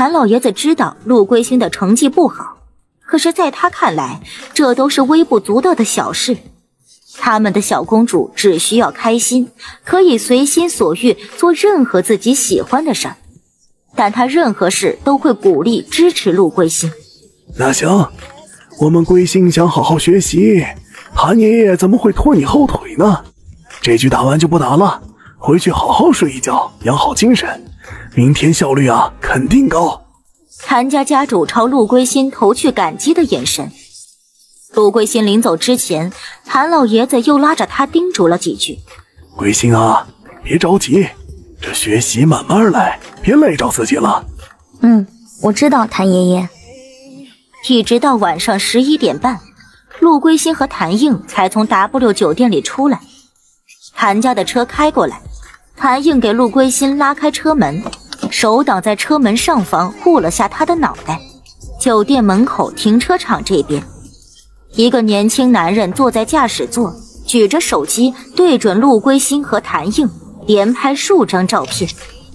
谭老爷子知道陆龟星的成绩不好，可是在他看来，这都是微不足道的小事。他们的小公主只需要开心，可以随心所欲做任何自己喜欢的事儿。但他任何事都会鼓励支持陆龟星。 那行，我们龟星想好好学习，谭爷爷怎么会拖你后腿呢？这局打完就不打了，回去好好睡一觉，养好精神，明天效率肯定高。 谭家家主朝陆龟星投去感激的眼神。陆龟星临走之前，谭老爷子又拉着他叮嘱了几句： 龟星别着急，这学习慢慢来，别累着自己了。 我知道，谭爷爷。 一直到晚上11点半，陆龟星和谭映才从 W 酒店里出来。谭家的车开过来，谭映给陆龟星拉开车门，手挡在车门上方护了下他的脑袋。酒店门口停车场这边，一个年轻男人坐在驾驶座，举着手机对准陆龟星和谭映，连拍数张照片。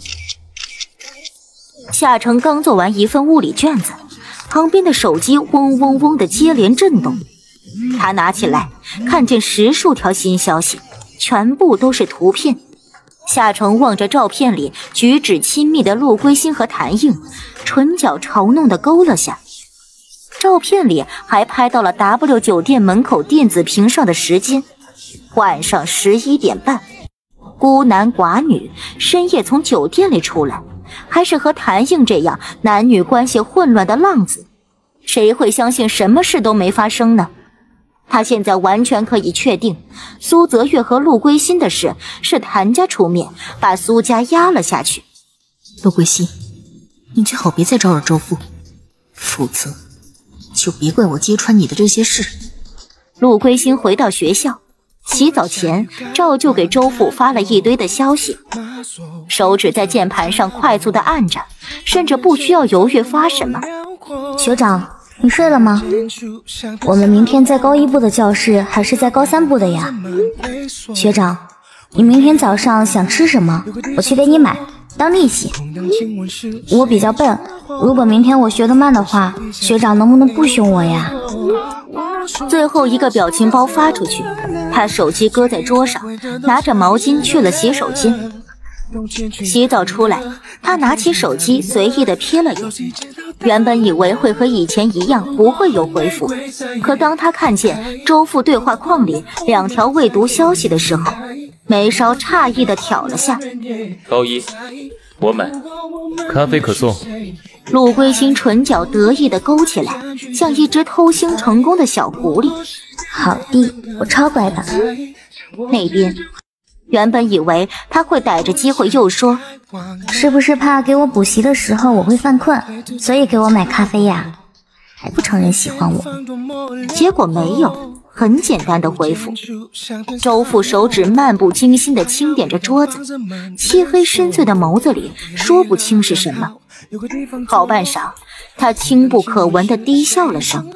夏成刚做完一份物理卷子，旁边的手机嗡嗡嗡的接连震动，他拿起来看见10数条新消息，全部都是图片。夏成望着照片里举止亲密的陆龟星和谭映，唇角嘲弄地勾了下。照片里还拍到了 W 酒店门口电子屏上的时间，晚上11点半。孤男寡女深夜从酒店里出来，还是和谭映这样男女关系混乱的浪子，谁会相信什么事都没发生呢？他现在完全可以确定，苏泽月和陆龟星的事是谭家出面把苏家压了下去。 陆龟星，你最好别再招惹周父，否则就别怪我揭穿你的这些事。 陆龟星回到学校，洗澡前照旧给周父发了一堆的消息，手指在键盘上快速地按着，甚至不需要犹豫发什么。 学长，你睡了吗？我们明天在高1部的教室还是在高3部的呀？学长，你明天早上想吃什么？我去给你买，当利息。我比较笨，如果明天我学得慢的话，学长能不能不凶我呀？ 最后一个表情包发出去，他手机搁在桌上，拿着毛巾去了洗手间。洗澡出来，他拿起手机随意的瞥了眼，原本以为会和以前一样不会有回复，可当他看见周父对话框里2条未读消息的时候，眉梢诧异的挑了下。 高1，我买，咖啡可送。 陆龟星唇角得意的勾起来，像一只偷腥成功的小狐狸。 好的，我超乖的。 那边原本以为他会逮着机会又说， 是不是怕给我补习的时候我会犯困，所以给我买咖啡呀？还不承认喜欢我？ 结果没有，很简单的回复。周父手指漫不经心地轻点着桌子，漆黑深邃的眸子里说不清是什么。好半晌，他轻不可闻地低笑了声。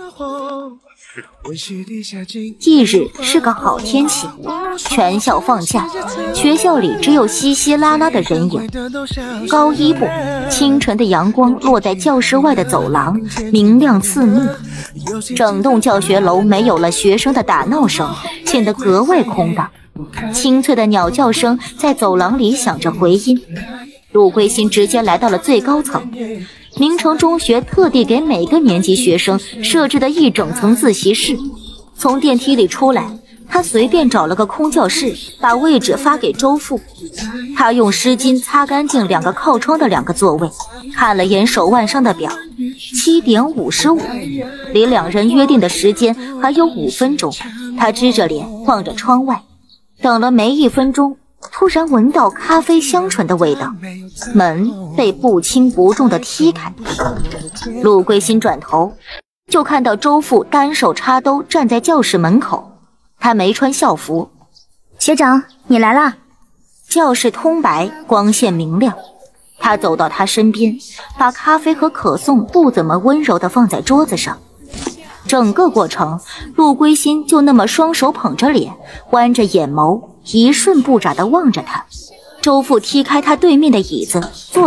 翌日是个好天气，全校放假，学校里只有稀稀拉拉的人影。高1部，清纯的阳光落在教室外的走廊，明亮刺目。整栋教学楼没有了学生的打闹声，显得格外空荡。清脆的鸟叫声在走廊里响着回音。陆龟星直接来到了最高层，明城中学特地给每个年级学生设置的一整层自习室。从电梯里出来，他随便找了个空教室，把位置发给周父。他用湿巾擦干净2个靠窗的2个座位，看了眼手腕上的表，7点55，离2人约定的时间还有5分钟。他支着脸望着窗外，等了没1分钟，突然闻到咖啡香醇的味道，门被不轻不重地踢开。陆龟星转头就看到周父单手插兜站在教室门口，他没穿校服。 学长，你来啦！ 教室通白，光线明亮。他走到他身边，把咖啡和可颂不怎么温柔地放在桌子上。整个过程，陆龟星就那么双手捧着脸，弯着眼眸，一瞬不眨地望着他。周父踢开他对面的椅子，坐下，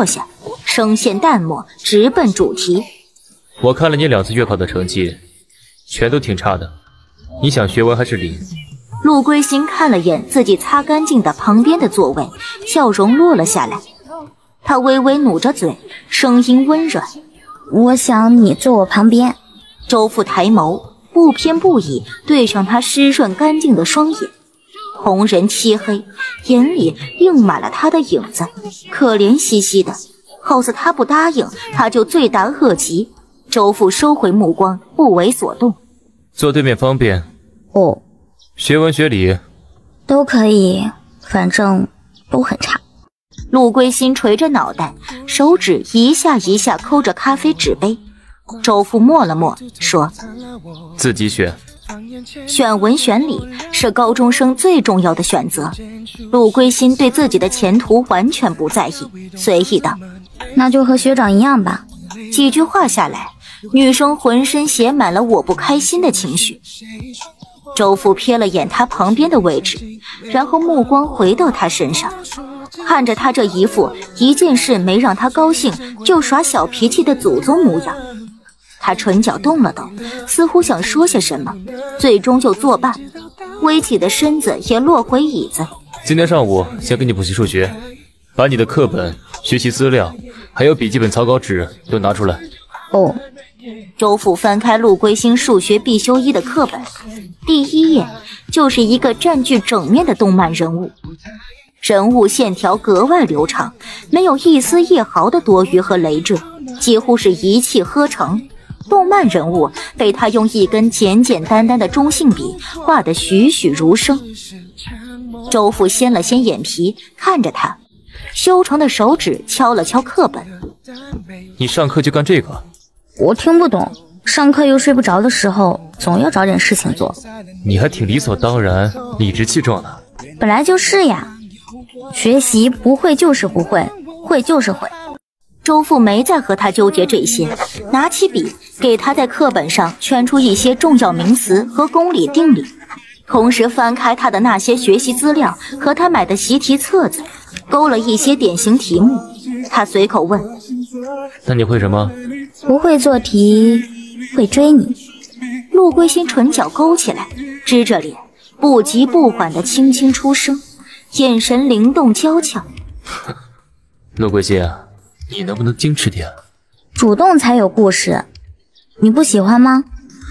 声线淡漠，直奔主题。 我看了你2次月考的成绩，全都挺差的。你想学文还是理？ 陆归心看了眼自己擦干净的旁边的座位，笑容落了下来。他微微努着嘴，声音温软：“ 我想你坐我旁边。” 周父抬眸，不偏不倚对上他湿润干净的双眼，红人漆黑，眼里映满了他的影子，可怜兮兮的，好似他不答应，他就罪大恶极。周父收回目光，不为所动。 坐对面方便。 哦， 学文学理都可以，反正都很差。 陆归心垂着脑袋，手指一下一下抠着咖啡纸杯。周父默了默，说：“ 自己选。 选文选理是高中生最重要的选择。”陆归心对自己的前途完全不在意，随意道：“ 那就和学长一样吧。” 几句话下来，女生浑身写满了我不开心的情绪。周父瞥了眼他旁边的位置，然后目光回到他身上，看着他这一副一件事没让他高兴就耍小脾气的祖宗模样。他唇角动了动，似乎想说些什么，最终就作罢，微起的身子也落回椅子。 今天上午先给你补习数学，把你的课本、学习资料还有笔记本草稿纸都拿出来。 哦。 周父翻开陆归心数学必修1的课本，第1页就是一个占据整面的动漫人物，人物线条格外流畅，没有一丝一毫的多余和累赘，几乎是一气呵成。动漫人物被他用一根简简单单的中性笔画得栩栩如生。周父掀了掀眼皮，看着他，修长的手指敲了敲课本。 你上课就干这个？ 我听不懂，上课又睡不着的时候，总要找点事情做。 你还挺理所当然、理直气壮的。 本来就是呀，学习不会就是不会，会就是会。 周父没再和他纠结这些，拿起笔给他在课本上圈出一些重要名词和公理定理，同时翻开他的那些学习资料和他买的习题册子，勾了一些典型题目。他随口问：“ 那你会什么？” 不会做题，会追你。 陆归心唇角勾起来，支着脸，不急不缓地轻轻出声，眼神灵动娇俏。 陆归心啊，你能不能矜持点？ 主动才有故事，你不喜欢吗？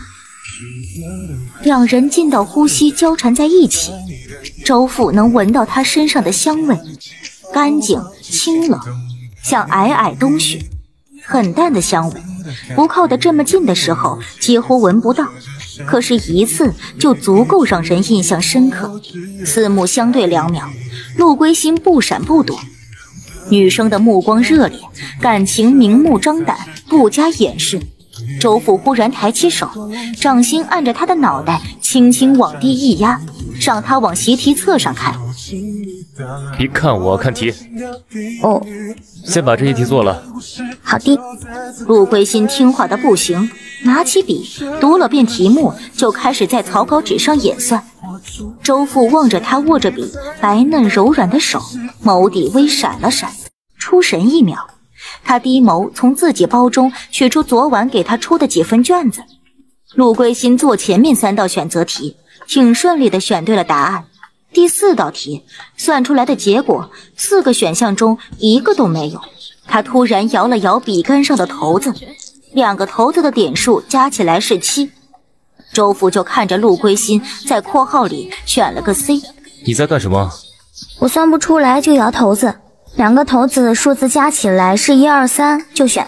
两人近到呼吸交缠在一起，周父能闻到他身上的香味，干净清冷，像皑皑冬雪，很淡的香味，不靠得这么近的时候几乎闻不到，可是一次就足够让人印象深刻。四目相对2秒，陆归心不闪不躲，女生的目光热烈，感情明目张胆，不加掩饰。周父忽然抬起手，掌心按着他的脑袋，轻轻往地一压，让他往习题册上看。 别看我，看题。 哦， 先把这些题做了。 好的。 陆归心听话的不行，拿起笔读了遍题目，就开始在草稿纸上演算。周父望着他握着笔白嫩柔软的手，眸底微闪了闪，出神1秒。他低眸从自己包中取出昨晚给他出的几份卷子。陆归心做前面3道选择题，挺顺利的选对了答案。第4道题算出来的结果，4个选项中1个都没有。他突然摇了摇笔杆上的头子，2个头子的点数加起来是7。周父就看着陆归心在括号里选了个 C。 你在干什么？ 我算不出来就摇头子，2个头子数字加起来是1、2、3，就选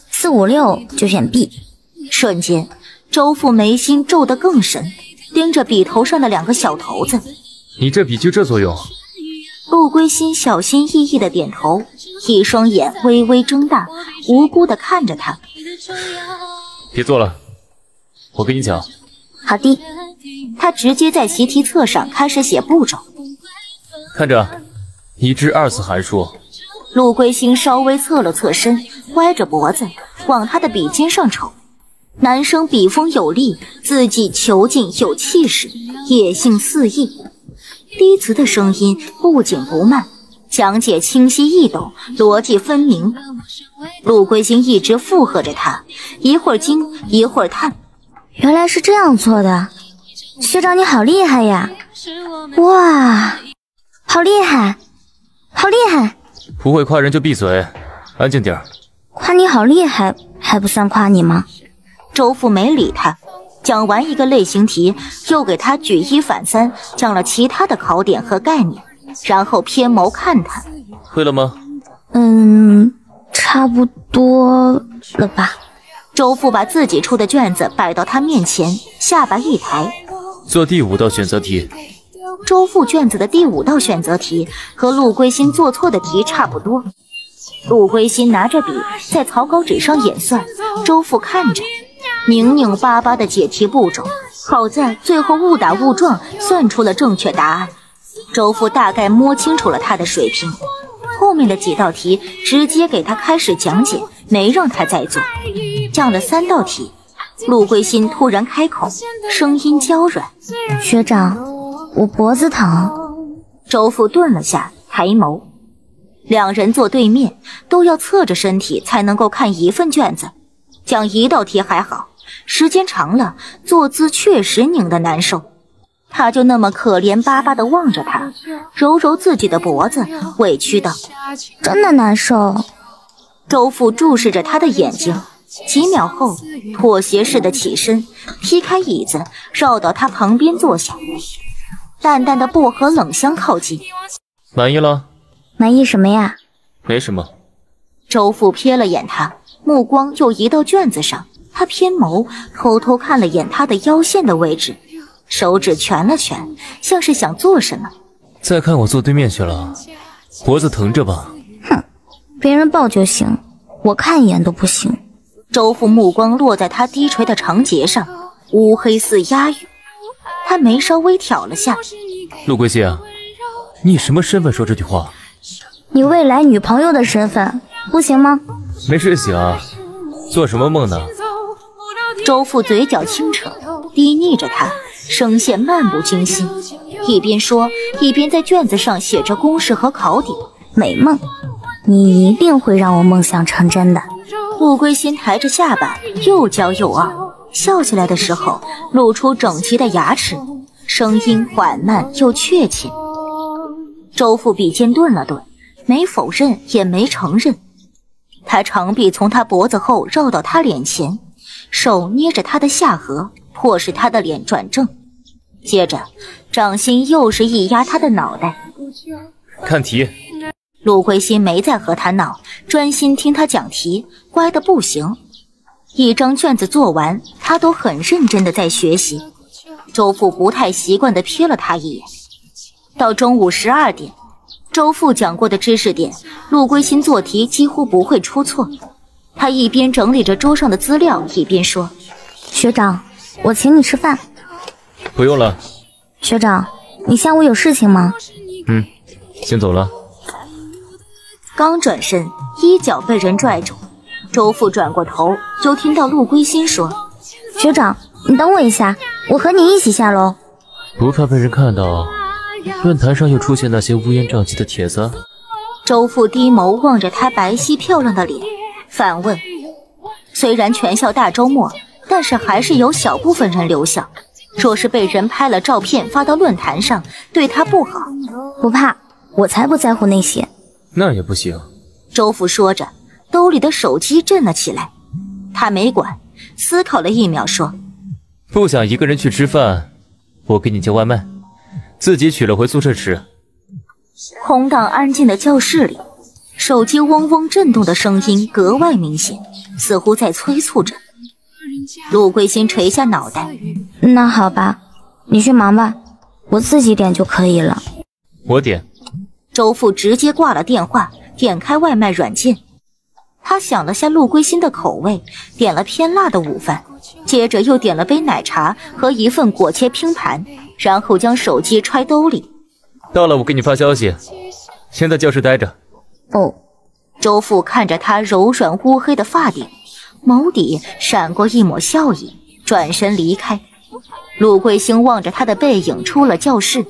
A；4、5、6就选 B。 瞬间，周父眉心皱得更深，盯着笔头上的2个小头子。 你这笔就这作用？ 陆归心小心翼翼的点头，一双眼微微睁大，无辜的看着他。 别做了，我跟你讲。 好的。 他直接在习题册上开始写步骤。 看着，1至2次函数。 陆归心稍微侧了侧身，歪着脖子往他的笔尖上瞅。男生笔锋有力，字迹遒劲有气势，野性四溢。低词的声音不紧不慢， 讲解清晰易懂，逻辑分明。陆归心一直附和着他，一会儿惊一会儿叹。 原来是这样做的，学长你好厉害呀！哇，好厉害，好厉害！ 不会夸人就闭嘴，安静点儿。 夸你好厉害，还不算夸你吗？ 周父没理他，讲完一个类型题，又给他举一反三，讲了其他的考点和概念，然后偏眸看他。 会了吗？ 差不多了吧。 周父把自己出的卷子摆到他面前，下巴一抬， 做第5道选择题。 周父卷子的第5道选择题和陆归心做错的题差不多。陆归心拿着笔在草稿纸上演算，周父看着，拧拧巴巴的解题步骤，好在最后误打误撞算出了正确答案。周父大概摸清楚了他的水平，后面的几道题直接给他开始讲解，没让他再做。讲了3道题，陆归心突然开口，声音娇软：“ 学长，我脖子疼。” 周父顿了下，抬眸。两人坐对面，都要侧着身体才能够看一份卷子。讲1道题还好，时间长了，坐姿确实拧得难受。他就那么可怜巴巴地望着他，揉揉自己的脖子，委屈道：“ 真的难受。” 周父注视着他的眼睛，几秒后妥协似的起身，踢开椅子，绕到他旁边坐下。淡淡的薄荷冷香靠近。 满意了？ 满意什么呀？ 没什么。 周父瞥了眼他，目光又移到卷子上，他偏眸偷偷看了眼他的腰线的位置，手指蜷了蜷，像是想做什么。 再看我坐对面去了，脖子疼着吧？ 哼，别人抱就行，我看一眼都不行。 周父目光落在他低垂的长睫上，乌黑似鸦羽。他眉稍微挑了下。 陆归心啊，你以什么身份说这句话？ 你未来女朋友的身份，不行吗？ 没睡醒啊？做什么梦呢？ 周父嘴角轻扯，低睨着他，声线漫不经心，一边说一边在卷子上写着公式和考点。 美梦，你一定会让我梦想成真的。 陆归心抬着下巴，又骄又傲，笑起来的时候露出整齐的牙齿，声音缓慢又确切。周父笔尖顿了顿，没否认也没承认。他长臂从他脖子后绕到他脸前，手捏着他的下颌，迫使他的脸转正，接着掌心又是一压他的脑袋。 看题。 陆归心没再和他闹，专心听他讲题，乖得不行。一张卷子做完，他都很认真地在学习。周父不太习惯地瞥了他一眼。到中午12点，周父讲过的知识点，陆归心做题几乎不会出错。他一边整理着桌上的资料，一边说：“ 学长，我请你吃饭。” 不用了。 学长，你下午有事情吗？ 先走了。 刚转身，衣角被人拽住。周父转过头，就听到陆归心说：“ 学长，你等我一下，我和你一起下楼。” 不怕被人看到论坛上又出现那些乌烟瘴气的帖子？ 周父低眸望着他白皙漂亮的脸，反问：“虽然全校大周末，但是还是有小部分人留校。若是被人拍了照片发到论坛上，对他不好。” 不怕，我才不在乎那些。 那也不行。 周父说着，兜里的手机震了起来。他没管，思考了1秒说：“ 不想一个人去吃饭，我给你叫外卖，自己取了回宿舍吃。” 空荡安静的教室里，手机嗡嗡震动的声音格外明显，似乎在催促着。陆归心垂下脑袋：“ 那好吧，你去忙吧，我自己点就可以了。” 我点。 周父直接挂了电话，点开外卖软件。他想了下陆归心的口味，点了偏辣的午饭，接着又点了杯奶茶和一份果切拼盘，然后将手机揣兜里。 到了我给你发消息，先在教室待着。 哦。 周父看着他柔软乌黑的发顶，眸底闪过一抹笑意，转身离开。陆桂星望着他的背影出了教室，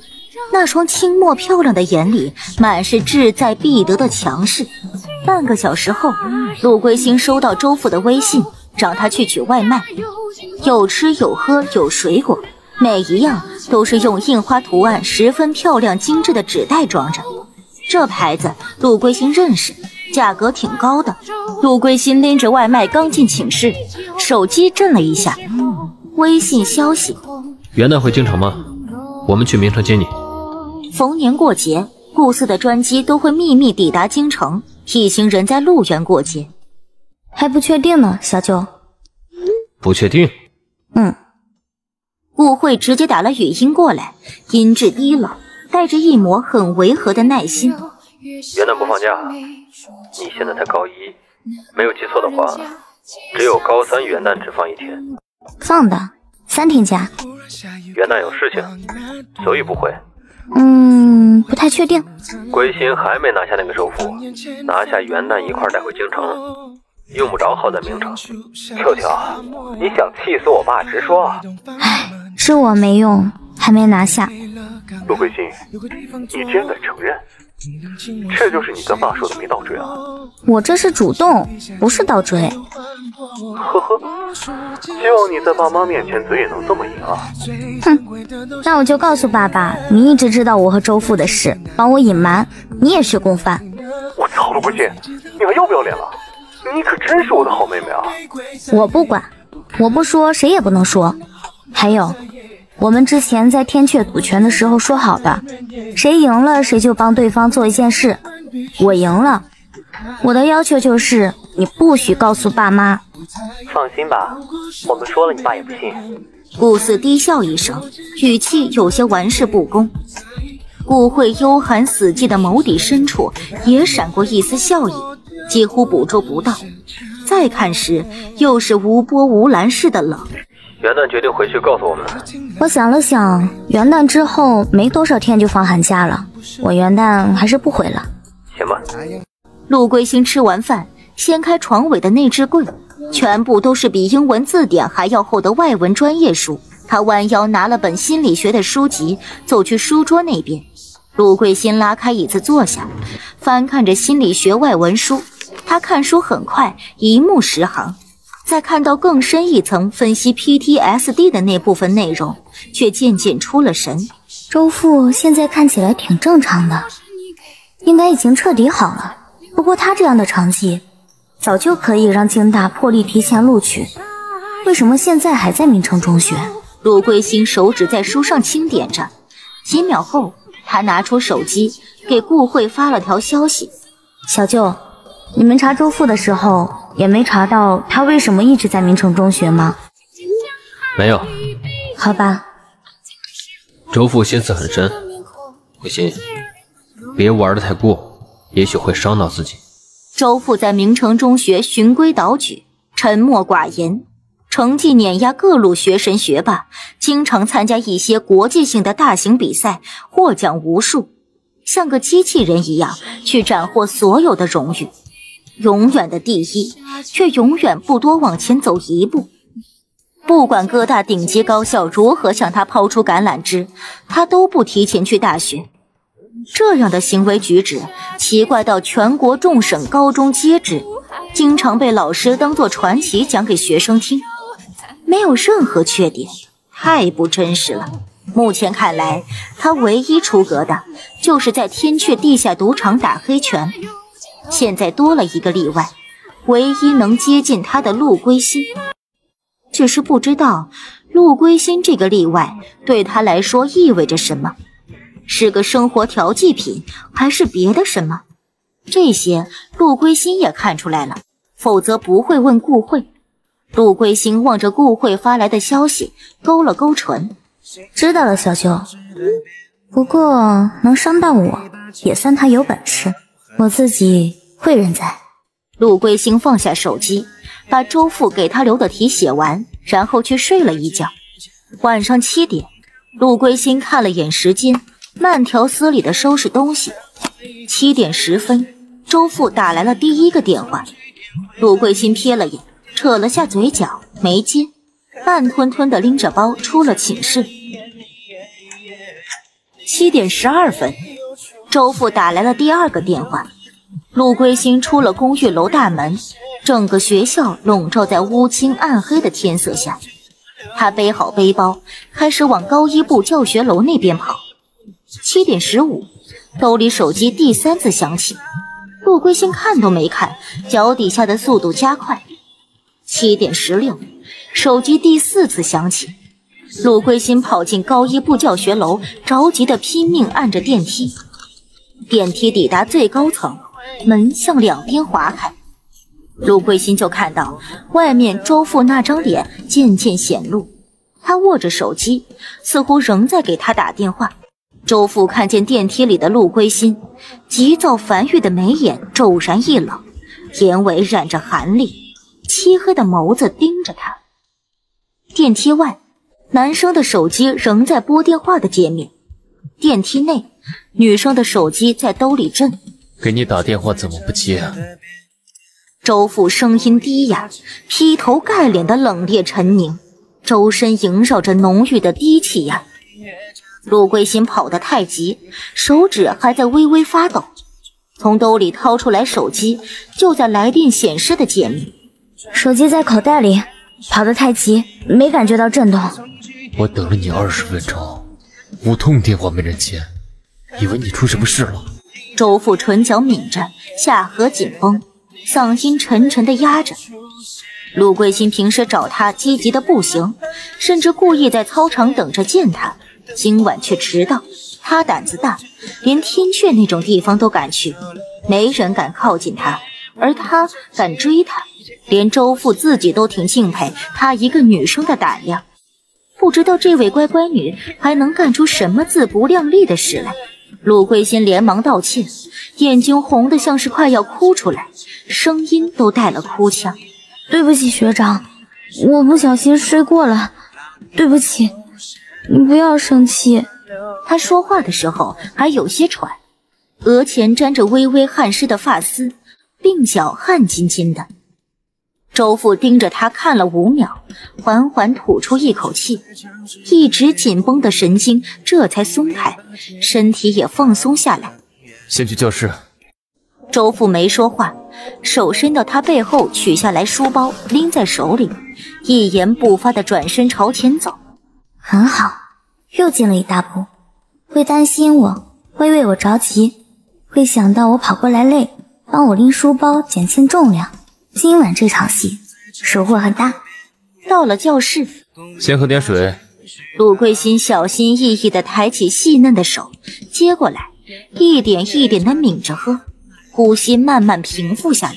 那双清墨漂亮的眼里满是志在必得的强势。半个小时后，陆归心收到周父的微信，让他去取外卖，有吃有喝有水果，每一样都是用印花图案十分漂亮精致的纸袋装着。这牌子陆归心认识，价格挺高的。陆归心拎着外卖刚进寝室，手机震了一下，微信消息： 元旦回京城吗？我们去明城接你。 逢年过节，顾四的专机都会秘密抵达京城，一行人在路园过节。 还不确定呢，小九。 不确定。 顾慧直接打了语音过来，音质低了，带着一抹很违和的耐心。 元旦不放假，你现在才高一，没有记错的话，只有高三元旦只放1天。 放的3天假。 元旦有事情，所以不回。 不太确定。 归心还没拿下那个首府，拿下元旦一块带回京城，用不着耗在明城。 秋秋，你想气死我爸直说。 唉，是我没用，还没拿下。 陆归心，你真敢承认？这就是你跟爸说的没倒追啊？ 我这是主动，不是倒追。 呵呵，希望你在爸妈面前嘴也能这么硬啊。 那我就告诉爸爸，你一直知道我和周父的事，帮我隐瞒，你也是共犯。 我操，陆归心，你还要不要脸了？你可真是我的好妹妹啊！ 我不管，我不说谁也不能说。还有，我们之前在天阙赌拳的时候说好的，谁赢了谁就帮对方做一件事。我赢了，我的要求就是你不许告诉爸妈。 放心吧，我们说了你爸也不信。 顾四低笑一声，语气有些玩世不恭。顾慧幽寒死寂的眸底深处也闪过一丝笑意，几乎捕捉不到。再看时，又是无波无澜似的冷。 元旦决定回去告诉我们。 我想了想，元旦之后没多少天就放寒假了，我元旦还是不回了。 行吧。 陆归心吃完饭，掀开床尾的内置柜，全部都是比英文字典还要厚的外文专业书。他弯腰拿了本心理学的书籍，走去书桌那边。陆桂心拉开椅子坐下，翻看着心理学外文书。他看书很快，一目十行，在看到更深一层分析 PTSD 的那部分内容，却渐渐出了神。 周父现在看起来挺正常的，应该已经彻底好了。不过他这样的成绩，早就可以让京大破例提前录取，为什么现在还在明城中学？ 陆桂心手指在书上轻点着，几秒后，他拿出手机给顾慧发了条消息： 小舅，你们查周父的时候也没查到他为什么一直在明城中学吗？ 没有。 好吧。 周父心思很深，桂心，别玩得太过，也许会伤到自己。 周父在明城中学循规蹈矩，沉默寡言，成绩碾压各路学神学霸，经常参加一些国际性的大型比赛，获奖无数，像个机器人一样去斩获所有的荣誉，永远的第一，却永远不多往前走一步。不管各大顶级高校如何向他抛出橄榄枝，他都不提前去大学。这样的行为举止奇怪到全国众省高中皆知，经常被老师当作传奇讲给学生听，没有任何缺点，太不真实了。目前看来，他唯一出格的就是在天阙地下赌场打黑拳，现在多了一个例外，唯一能接近他的陆归心。只是不知道陆归心这个例外对他来说意味着什么，是个生活调剂品，还是别的什么？这些陆归心也看出来了，否则不会问顾慧。陆归心望着顾慧发来的消息，勾了勾唇。 知道了，小舅。不过能伤到我，也算他有本事，我自己会认栽。 陆归心放下手机，把周父给他留的题写完，然后去睡了一觉。晚上7点，陆归心看了眼时间，慢条斯理地收拾东西。7点10分，周父打来了第一个电话。陆桂心瞥了眼，扯了下嘴角，没接，慢吞吞地拎着包出了寝室。 7点12分，周父打来了第2个电话。陆归心出了公寓楼大门，整个学校笼罩在乌青暗黑的天色下。他背好背包，开始往高一部教学楼那边跑。7点15，兜里手机第3次响起，陆归心看都没看，脚底下的速度加快。7点16，手机第4次响起，陆归心跑进高一部教学楼，着急的拼命按着电梯。电梯抵达最高层，门向两边划开，陆归心就看到外面周父那张脸渐渐显露。他握着手机，似乎仍在给他打电话。周父看见电梯里的陆归心，急躁烦郁的眉眼骤然一冷，眼尾染着寒戾，漆黑的眸子盯着他。电梯外，男生的手机仍在拨电话的界面。电梯内，女生的手机在兜里震。 给你打电话怎么不接啊？ 周父声音低哑，劈头盖脸的冷冽沉凝，周身萦绕着浓郁的低气压。陆归心跑得太急，手指还在微微发抖，从兜里掏出来手机，就在来电显示的界面。 手机在口袋里，跑得太急，没感觉到震动。 我等了你20分钟，5通电话没人接，以为你出什么事了。 周父唇角抿着，下颌紧绷，嗓音沉沉地压着。陆归心平时找他积极的不行，甚至故意在操场等着见他，今晚却迟到。他胆子大，连天阙那种地方都敢去，没人敢靠近他，而他敢追他，连周父自己都挺敬佩他一个女生的胆量。不知道这位乖乖女还能干出什么自不量力的事来。陆归心连忙道歉，眼睛红得像是快要哭出来，声音都带了哭腔。 对不起学长，我不小心睡过了，对不起，你不要生气。 他说话的时候还有些喘，额前沾着微微汗湿的发丝，鬓角汗津津的。周父盯着他看了5秒，缓缓吐出一口气，一直紧绷的神经这才松开，身体也放松下来。 先去教室。 周父没说话，手伸到他背后取下来书包，拎在手里，一言不发地转身朝前走。 很好，又进了一大步。会担心我，会为我着急，会想到我跑过来累，帮我拎书包减轻重量。今晚这场戏收获很大。 到了教室， 先喝点水。 陆归心小心翼翼地抬起细嫩的手，接过来，一点一点地抿着喝，呼吸慢慢平复下来。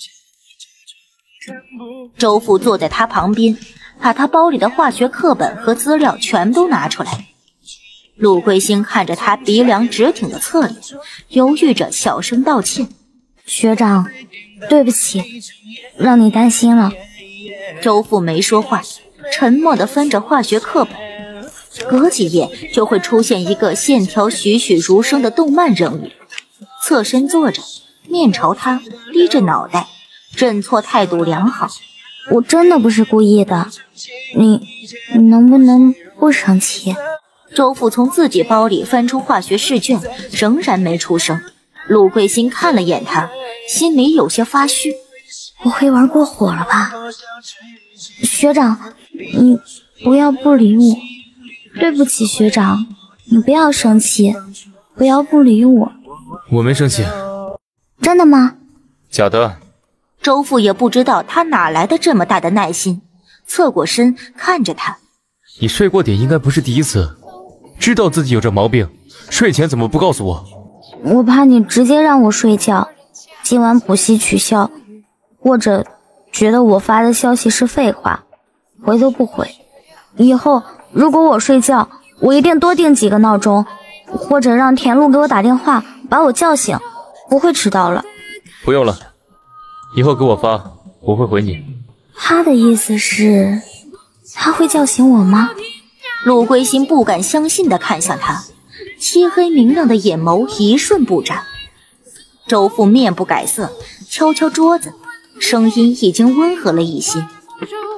周父坐在他旁边，把他包里的化学课本和资料全都拿出来。陆归心看着他鼻梁直挺的侧脸，犹豫着小声道歉： 学长，对不起，让你担心了。 周父没说话，沉默地翻着化学课本，隔几页就会出现一个线条栩栩如生的动漫人物，侧身坐着，面朝他，低着脑袋，认错态度良好。 我真的不是故意的，你能不能不生气？ 周父从自己包里翻出化学试卷，仍然没出声。陆桂心看了眼他，心里有些发虚。 我会玩过火了吧？学长，你不要不理我。对不起，学长，你不要生气，不要不理我。 我没生气。 真的吗？ 假的。 周父也不知道他哪来的这么大的耐心，侧过身看着他。 你睡过点应该不是第一次，知道自己有这毛病，睡前怎么不告诉我？ 我怕你直接让我睡觉，今晚补习取消，或者觉得我发的消息是废话，回都不回。以后如果我睡觉，我一定多定几个闹钟，或者让田露给我打电话把我叫醒，不会迟到了。 不用了，以后给我发，我会回你。 他的意思是他会叫醒我吗？ 陆归心不敢相信地看向他，漆黑明亮的眼眸一瞬不眨。周父面不改色，敲敲桌子，声音已经温和了一些。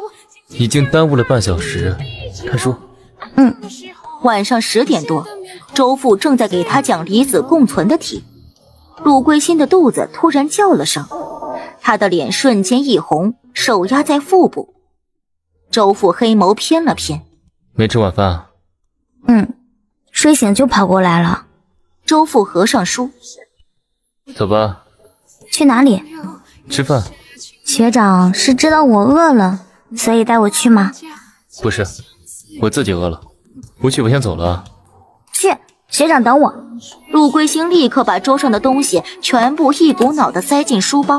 已经耽误了半小时，看书。 晚上10点多， 周父正在给他讲离子共存的题。陆龟心的肚子突然叫了声，他的脸瞬间一红，手压在腹部。周父黑眸偏了偏， 没吃晚饭啊？ 睡醒就跑过来了。 周父合上书， 走吧。 去哪里？ 吃饭。 学长是知道我饿了，所以带我去吗？ 不是，我自己饿了。不去我先走了。 去，学长等我。 陆龟星立刻把桌上的东西全部一股脑地塞进书包。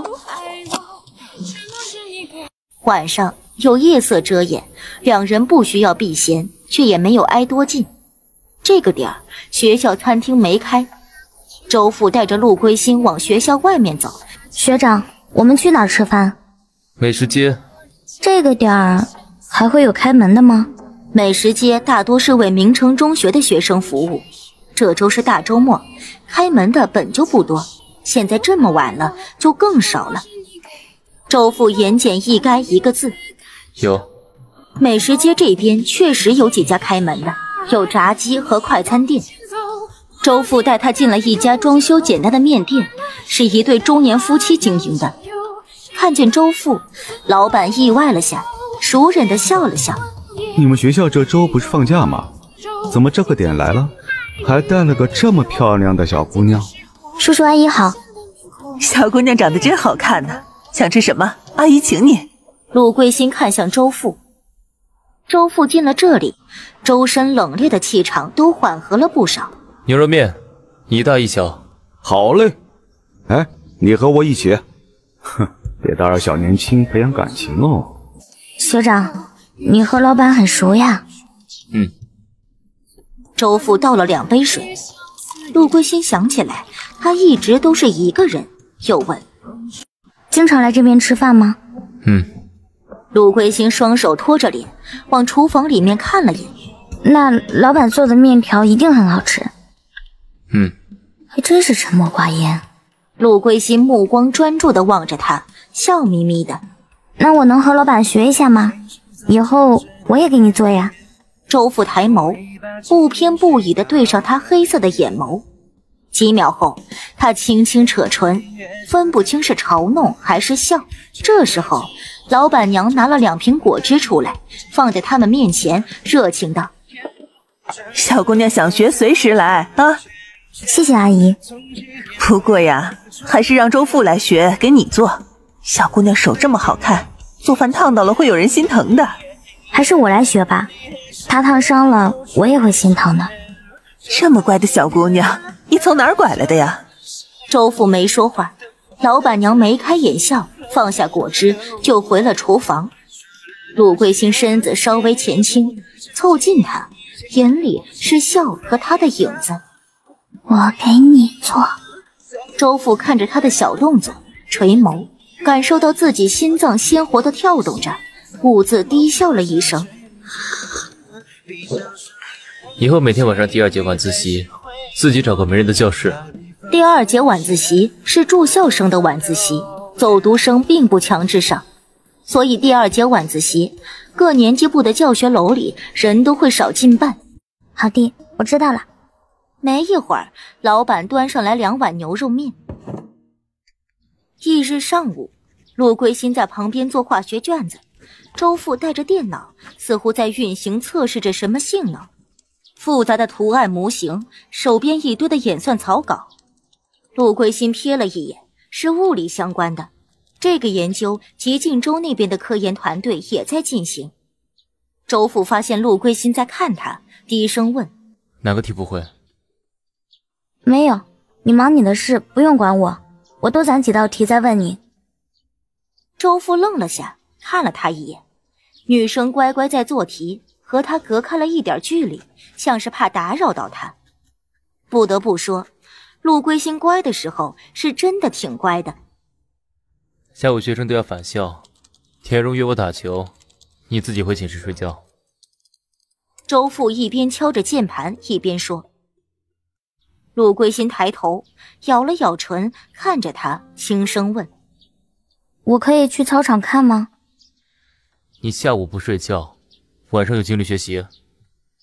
晚上有夜色遮掩，两人不需要避嫌，却也没有挨多近。这个点儿，学校餐厅没开。周父带着陆龟星往学校外面走。 学长，我们去哪儿吃饭？ 美食街。 这个点儿还会有开门的吗？ 美食街大多是为明城中学的学生服务，这周是大周末，开门的本就不多，现在这么晚了就更少了。周父言简意赅一个字： 有。 美食街这边确实有几家开门的，有炸鸡和快餐店。周父带他进了一家装修简单的面店，是一对中年夫妻经营的。看见周父，老板意外了下，熟稔地笑了笑。 你们学校这周不是放假吗？怎么这个点来了，还带了个这么漂亮的小姑娘？ 叔叔阿姨好。 小姑娘长得真好看呢，想吃什么？阿姨请你。 陆桂心看向周父，周父进了这里，周身冷冽的气场都缓和了不少。 牛肉面，一大一小。 好嘞。哎，你和我一起。哼，别打扰小年轻培养感情哦。 学长，你和老板很熟呀？ 周父倒了2杯水，陆桂心想起来，他一直都是一个人，又问： 经常来这边吃饭吗？ 陆桂心双手托着脸，往厨房里面看了眼。 那老板做的面条一定很好吃。还真是沉默寡言。 陆桂心目光专注地望着他，笑眯眯的。 那我能和老板学一下吗？以后我也给你做呀。 周父抬眸，不偏不倚地对上他黑色的眼眸。几秒后，他轻轻扯唇，分不清是嘲弄还是笑。这时候，老板娘拿了2瓶果汁出来，放在他们面前，热情道： 小姑娘想学随时来啊。 谢谢阿姨。 不过呀，还是让周父来学，给你做。小姑娘手这么好看，做饭烫到了会有人心疼的。 还是我来学吧，她烫伤了，我也会心疼的。 这么乖的小姑娘，你从哪儿拐来的呀？ 周父没说话，老板娘眉开眼笑，放下果汁就回了厨房。陆桂心身子稍微前倾，凑近他，眼里是笑和他的影子。 我给你做。 周父看着他的小动作，垂眸，感受到自己心脏鲜活地跳动着，兀自低笑了一声。 以后每天晚上第2节晚自习，自己找个没人的教室。 第2节晚自习是住校生的晚自习，走读生并不强制上，所以第2节晚自习，各年级部的教学楼里人都会少近半。 好的，我知道了。 没一会儿，老板端上来2碗牛肉面。翌日上午，陆桂心在旁边做化学卷子，周父带着电脑，似乎在运行测试着什么性能。复杂的图案模型，手边一堆的演算草稿。陆桂心瞥了一眼，是物理相关的。这个研究吉靖州那边的科研团队也在进行。周父发现陆桂心在看他，低声问： 哪个题不会？ 没有，你忙你的事，不用管我，我多攒几道题再问你。 周父愣了下，看了他一眼。女生乖乖在做题，和他隔开了一点距离，像是怕打扰到他。不得不说，陆桂心乖的时候是真的挺乖的。 下午学生都要返校，田荣约我打球，你自己回寝室睡觉。 周父一边敲着键盘一边说。陆桂心抬头咬了咬唇，看着他轻声问： 我可以去操场看吗？ 你下午不睡觉，晚上有精力学习。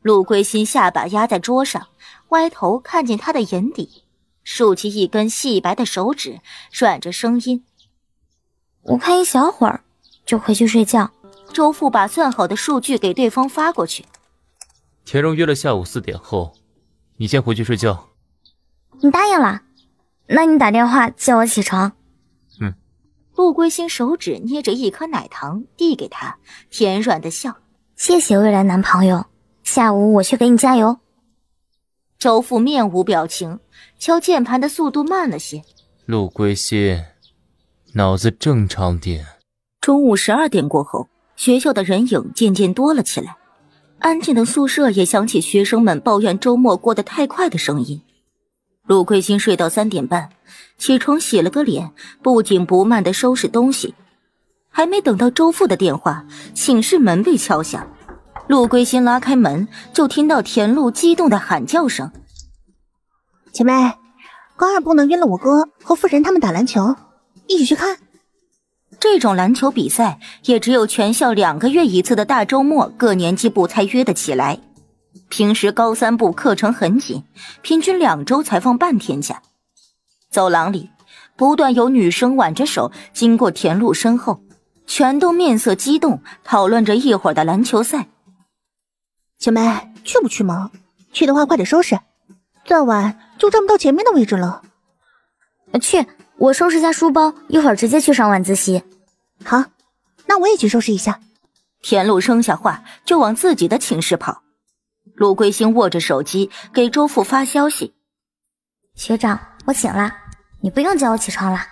陆归心下巴压在桌上，歪头看见他的眼底，竖起一根细白的手指，软着声音：“ 我看一小会儿就回去睡觉。” 周父把算好的数据给对方发过去。 田荣约了下午4点后，你先回去睡觉。 你答应了？那你打电话叫我起床。 陆归心手指捏着一颗奶糖递给他，甜软的笑：“ 谢谢未来男朋友，下午我去给你加油。” 周父面无表情，敲键盘的速度慢了些。 陆归心，脑子正常点。 中午12点过后，学校的人影渐渐多了起来，安静的宿舍也响起学生们抱怨周末过得太快的声音。陆归心睡到3点半，起床洗了个脸，不紧不慢地收拾东西。还没等到周父的电话，寝室门被敲响。陆归心拉开门，就听到田露激动的喊叫声：“ 姐妹，高2部能约了我哥和傅神他们打篮球，一起去看。” 这种篮球比赛也只有全校2个月一次的大周末各年级部才约得起来。平时高3部课程很紧，平均2周才放半天假。走廊里不断有女生挽着手经过田露身后，全都面色激动，讨论着一会儿的篮球赛。 姐妹，去不去嘛？去的话快点收拾，再晚就站不到前面的位置了。 去，我收拾下书包，一会儿直接去上晚自习。 好，那我也去收拾一下。 田露生下话就往自己的寝室跑。陆归心握着手机给周父发消息：“ 学长，我醒了，你不用叫我起床了。”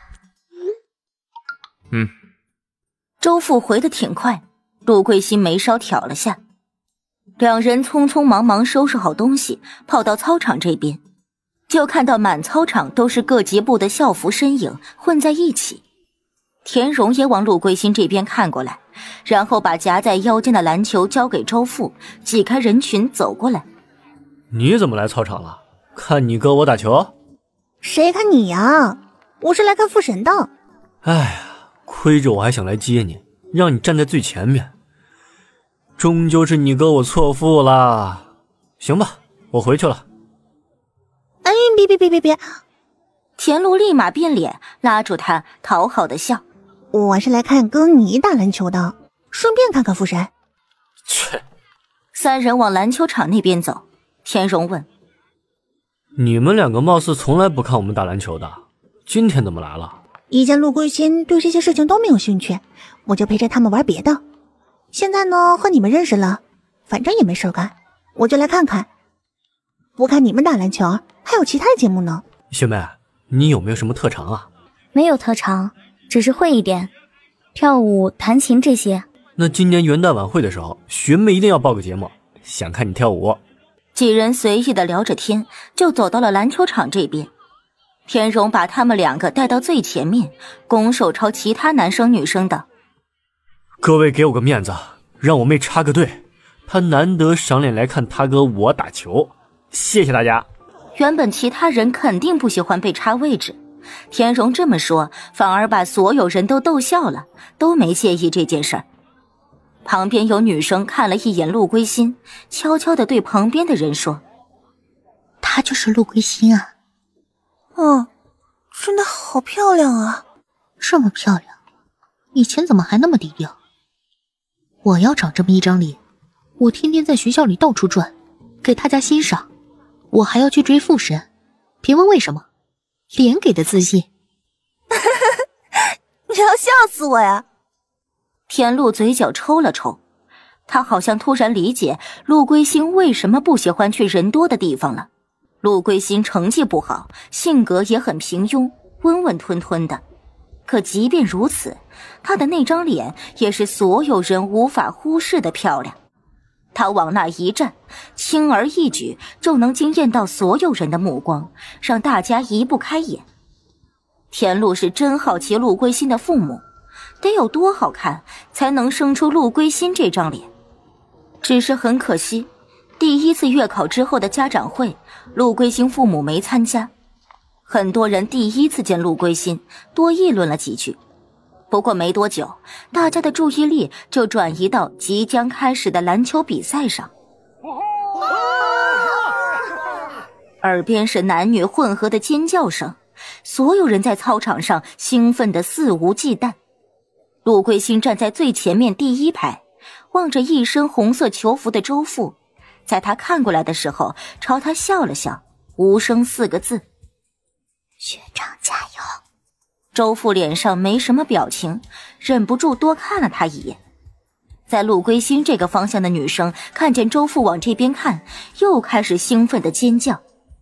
周父回得挺快，陆归心眉梢挑了下。2人匆匆忙忙收拾好东西，跑到操场这边，就看到满操场都是各级部的校服身影混在一起。田荣也往陆归心这边看过来，然后把夹在腰间的篮球交给周父，挤开人群走过来：“ 你怎么来操场了？看你哥我打球？”“ 谁看你呀？我是来看傅神的。”“ 哎呀，亏着我还想来接你，让你站在最前面。终究是你哥我错付啦。行吧，我回去了。”“ 哎，别！” 田露立马变脸，拉住他，讨好的笑：“ 我是来看哥你打篮球的，顺便看看傅神。” 切 ！3人往篮球场那边走。田荣问：“ 你们2个貌似从来不看我们打篮球的，今天怎么来了？”“ 以前陆归心对这些事情都没有兴趣，我就陪着他们玩别的。现在呢，和你们认识了，反正也没事干，我就来看看。不看你们打篮球，还有其他的节目呢。”“ 学妹，你有没有什么特长啊？”“ 没有特长，只是会一点，跳舞、弹琴这些。”“ 那今年元旦晚会的时候，学妹一定要报个节目，想看你跳舞。” 几人随意的聊着天，就走到了篮球场这边。田荣把他们2个带到最前面，拱手朝其他男生女生道：“ 各位给我个面子，让我妹插个队，她难得赏脸来看他哥我打球，谢谢大家。” 原本其他人肯定不喜欢被插位置，田荣这么说反而把所有人都逗笑了，都没介意这件事儿。旁边有女生看了一眼陆归心，悄悄地对旁边的人说：“ 她就是陆归心啊。”“ 真的好漂亮啊。”“ 这么漂亮，以前怎么还那么低调？我要长这么一张脸，我天天在学校里到处转，给大家欣赏。我还要去追傅神，别问为什么，脸给的自信。”“ 你要笑死我呀！” 田露嘴角抽了抽，他好像突然理解陆归心为什么不喜欢去人多的地方了。陆归心成绩不好，性格也很平庸，温温吞吞的。可即便如此，他的那张脸也是所有人无法忽视的漂亮。他往那一站，轻而易举就能惊艳到所有人的目光，让大家移不开眼。田露是真好奇陆归心的父母得有多好看才能生出陆归心这张脸。只是很可惜，第1次月考之后的家长会，陆归心父母没参加。很多人第1次见陆归心，多议论了几句。不过没多久，大家的注意力就转移到即将开始的篮球比赛上。 耳边是男女混合的尖叫声，所有人在操场上兴奋得肆无忌惮。陆桂兴站在最前面第一排，望着一身红色囚服的周父，在他看过来的时候朝他笑了笑，无声4个字： 学长加油。 周父脸上没什么表情，忍不住多看了他一眼。在陆归心这个方向的女生看见周父往这边看，又开始兴奋地尖叫。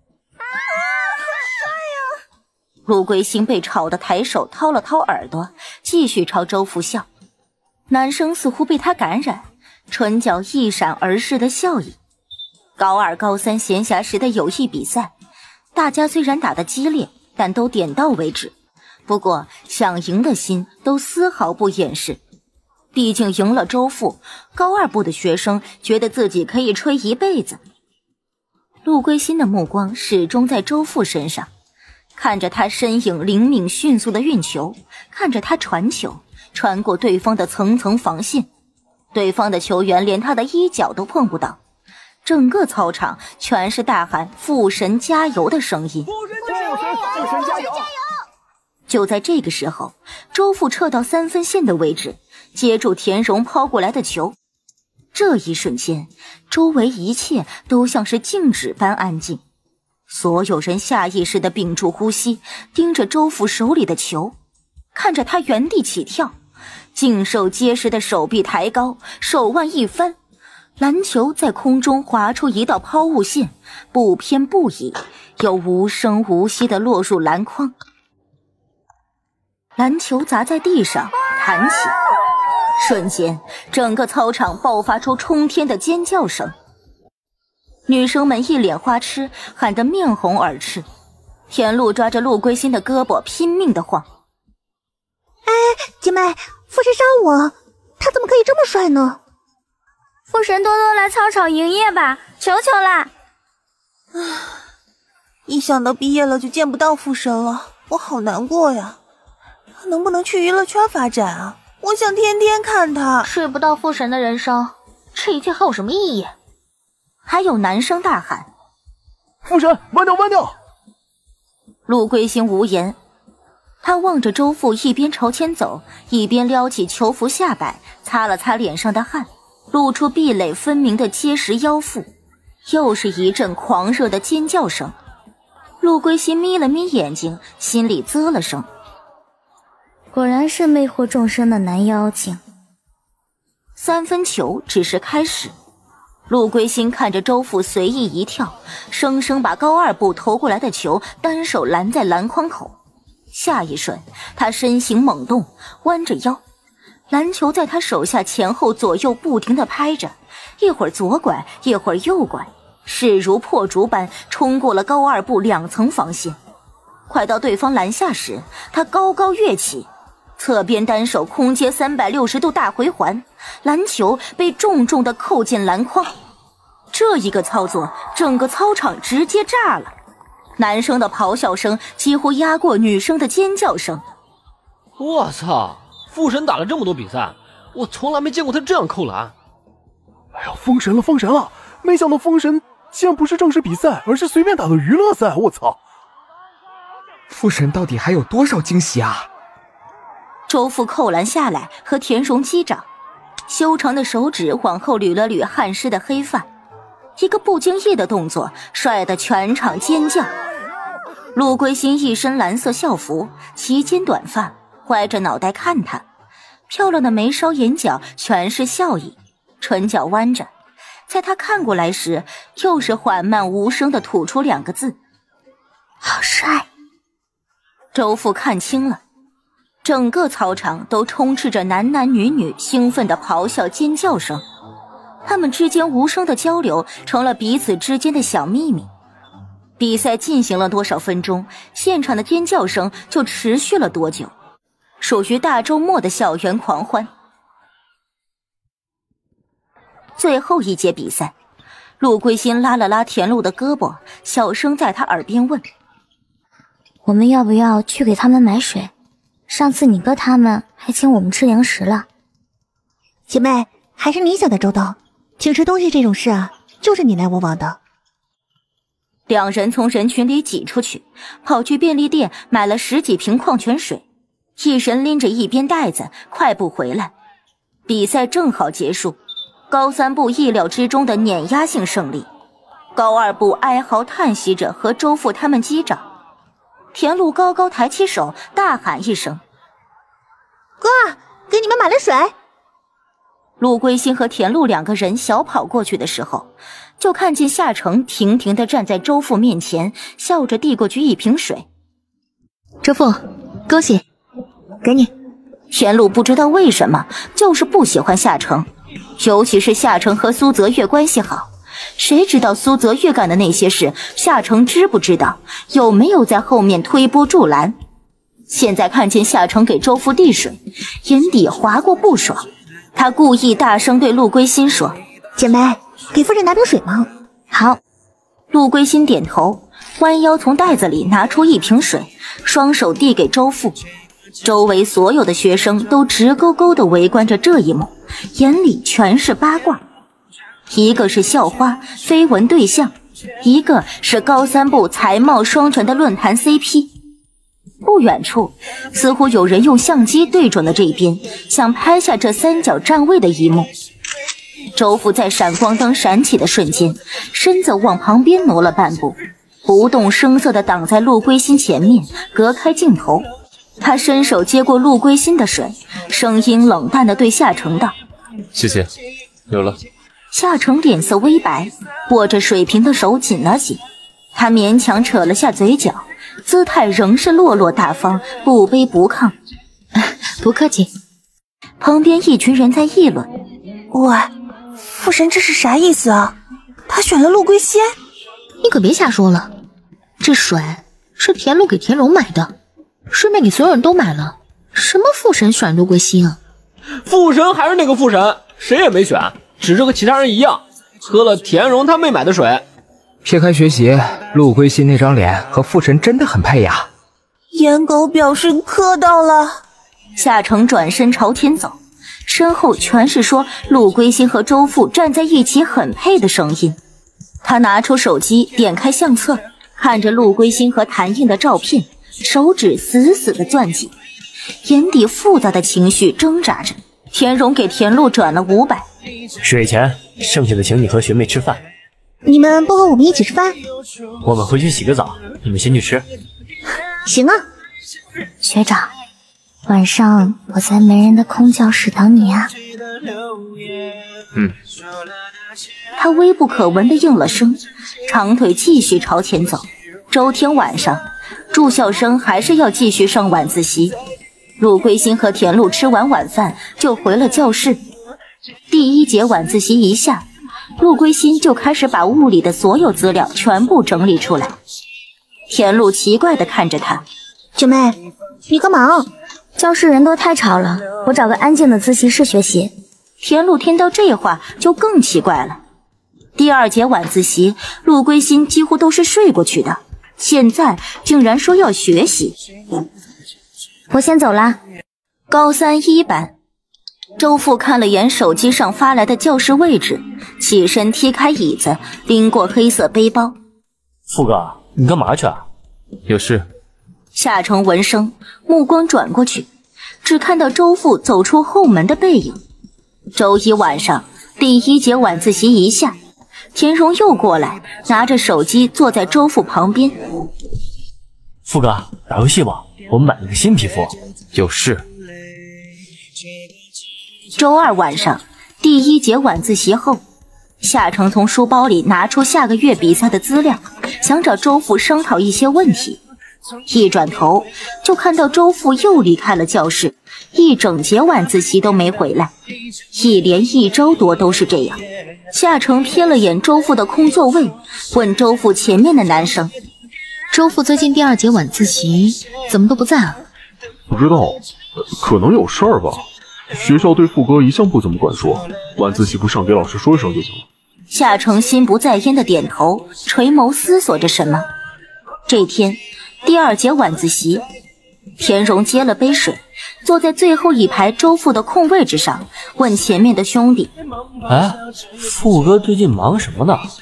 陆归心被吵得抬手掏了掏耳朵，继续朝周父笑。男生似乎被他感染，唇角一闪而逝的笑意。高2、高3闲暇时的友谊比赛，大家虽然打得激烈，但都点到为止。不过想赢的心都丝毫不掩饰。毕竟赢了周父，高2部的学生觉得自己可以吹一辈子。陆归心的目光始终在周父身上，看着他身影灵敏迅速的运球，看着他传球穿过对方的层层防线，对方的球员连他的衣角都碰不到，整个操场全是大喊父神加油的声音。父神加油！就在这个时候，周父撤到3分线的位置，接住田荣抛过来的球。这一瞬间，周围一切都像是静止般安静，所有人下意识地屏住呼吸，盯着周父手里的球，看着他原地起跳，劲瘦结实的手臂抬高，手腕一翻，篮球在空中划出一道抛物线，不偏不倚，又无声无息地落入篮筐。篮球砸在地上弹起，瞬间整个操场爆发出冲天的尖叫声。女生们一脸花痴，喊得面红耳赤。田露抓着陆归心的胳膊拼命地晃。 哎，姐妹，父神杀我，他怎么可以这么帅呢？ 父神多多来操场营业吧，求求啦！ 一想到毕业了就见不到父神了，我好难过呀。他能不能去娱乐圈发展啊？我想天天看他。 睡不到父神的人生，这一切还有什么意义？ 还有男生大喊： 父神，慢掉慢掉！ 陆归心无言，他望着周父一边朝前走，一边撩起囚服下摆，擦了擦脸上的汗，露出壁垒分明的结实腰腹。又是一阵狂热的尖叫声。陆归心眯了眯眼睛，心里啧了声， 果然是魅惑众生的男妖精。 3分球只是开始。陆归心看着周父随意一跳，生生把高2部投过来的球单手拦在篮筐口。下一瞬，他身形猛动，弯着腰，篮球在他手下前后左右不停地拍着，一会儿左拐，一会儿右拐，势如破竹般冲过了高2部2层防线。快到对方篮下时，他高高跃起，侧边单手空接360度大回环，篮球被重重地扣进篮筐。这一个操作，整个操场直接炸了，男生的咆哮声几乎压过女生的尖叫声。 我操，父神打了这么多比赛，我从来没见过他这样扣篮。 哎呀，封神了封神了，没想到封神竟然不是正式比赛，而是随便打的娱乐赛，我操！ 父神到底还有多少惊喜啊？ 周父扣篮下来和田荣击掌，修长的手指往后捋了捋汗湿的黑发，一个不经意的动作帅得全场尖叫。陆归心一身蓝色校服，齐肩短发，歪着脑袋看他，漂亮的眉梢眼角全是笑意，唇角弯着，在他看过来时又是缓慢无声地吐出2个字：好帅。周父看清了，整个操场都充斥着男男女女兴奋的咆哮尖叫声，他们之间无声的交流成了彼此之间的小秘密。比赛进行了多少分钟，现场的尖叫声就持续了多久，属于大周末的校园狂欢。最后一节比赛，陆归心拉了拉田露的胳膊，小声在他耳边问： 我们要不要去给他们买水？上次你哥他们还请我们吃零食了。 姐妹，还是你想的周到，请吃东西这种事啊，就是你来我往的。 两人从人群里挤出去，跑去便利店买了10几瓶矿泉水，一人拎着一边袋子快步回来。比赛正好结束，高3部意料之中的碾压性胜利，高2部哀嚎叹息着和周父他们击掌。田路高高抬起手，大喊一声：“ 哥，给你们买了水。” 陆龟心和田路2个人小跑过去的时候，就看见夏承亭亭地站在周父面前，笑着递过去一瓶水。 周父，恭喜，给你。 田路不知道为什么，就是不喜欢夏承，尤其是夏承和苏泽月关系好。谁知道苏泽月干的那些事，夏承知不知道？有没有在后面推波助澜？现在看见夏承给周父递水，眼底划过不爽。他故意大声对陆龟心说：“ 姐妹，给夫人拿瓶水吗？” 好。陆龟心点头，弯腰从袋子里拿出一瓶水，双手递给周父。周围所有的学生都直勾勾地围观着这一幕，眼里全是八卦。一个是校花绯闻对象，一个是高3部才貌双全的论坛 CP。不远处似乎有人用相机对准了这边，想拍下这三角站位的一幕。周父在闪光灯闪起的瞬间，身子往旁边挪了半步，不动声色地挡在陆龟心前面，隔开镜头。他伸手接过陆龟心的水，声音冷淡地对夏承道：“ 谢谢，有了。” 夏承脸色微白，握着水瓶的手紧了紧，他勉强扯了下嘴角，姿态仍是落落大方，不卑不亢。 不客气。 旁边一群人在议论：“ 喂，父神这是啥意思啊？他选了陆龟仙？ 你可别瞎说了，这水是田路给田荣买的，顺便给所有人都买了。什么父神选陆龟心啊？ 父神还是那个父神，谁也没选，只是和其他人一样，喝了田荣他妹买的水。 撇开学习，陆龟心那张脸和父神真的很配呀。” 颜狗表示磕到了。 夏承转身朝前走，身后全是说陆龟心和周父站在一起很配的声音。他拿出手机，点开相册，看着陆龟心和谭印的照片，手指死死地攥紧，眼底复杂的情绪挣扎着。田荣给田路转了500， 水钱剩下的请你和学妹吃饭。 你们不和我们一起吃饭？ 我们回去洗个澡，你们先去吃。 行啊。 学长，晚上我在没人的空教室等你啊。 他微不可闻地应了声，长腿继续朝前走。周天晚上，住校生还是要继续上晚自习。陆龟心和田路吃完晚饭就回了教室。第1节晚自习一下，陆龟心就开始把物理的所有资料全部整理出来。田路奇怪地看着他：“ 姐妹，你干嘛？ 教室人多太吵了，我找个安静的自习室学习。” 田路听到这话就更奇怪了。第2节晚自习，陆龟心几乎都是睡过去的，现在竟然说要学习。 我先走啦。 高3 1班，周父看了眼手机上发来的教室位置，起身踢开椅子，拎过黑色背包。 父哥，你干嘛去啊？ 有事。 夏承闻声，目光转过去，只看到周父走出后门的背影。周一晚上，第1节晚自习一下，田荣又过来，拿着手机坐在周父旁边。 父哥，打游戏吧，我们买了个新皮肤。 有事。 周2晚上，第1节晚自习后，夏承从书包里拿出下个月比赛的资料，想找周父商讨一些问题。一转头就看到周父又离开了教室，一整节晚自习都没回来，一连1周多都是这样。夏承瞥了眼周父的空座位，问周父前面的男生：“ 周父最近第2节晚自习怎么都不在啊？” 不知道，可能有事儿吧。学校对副哥一向不怎么管束，晚自习不上给老师说一声就行了。 夏承心不在焉的点头，垂眸思索着什么。这天第2节晚自习，田荣接了杯水，坐在最后一排周父的空位置上，问前面的兄弟：“ 哎，父哥最近忙什么呢？”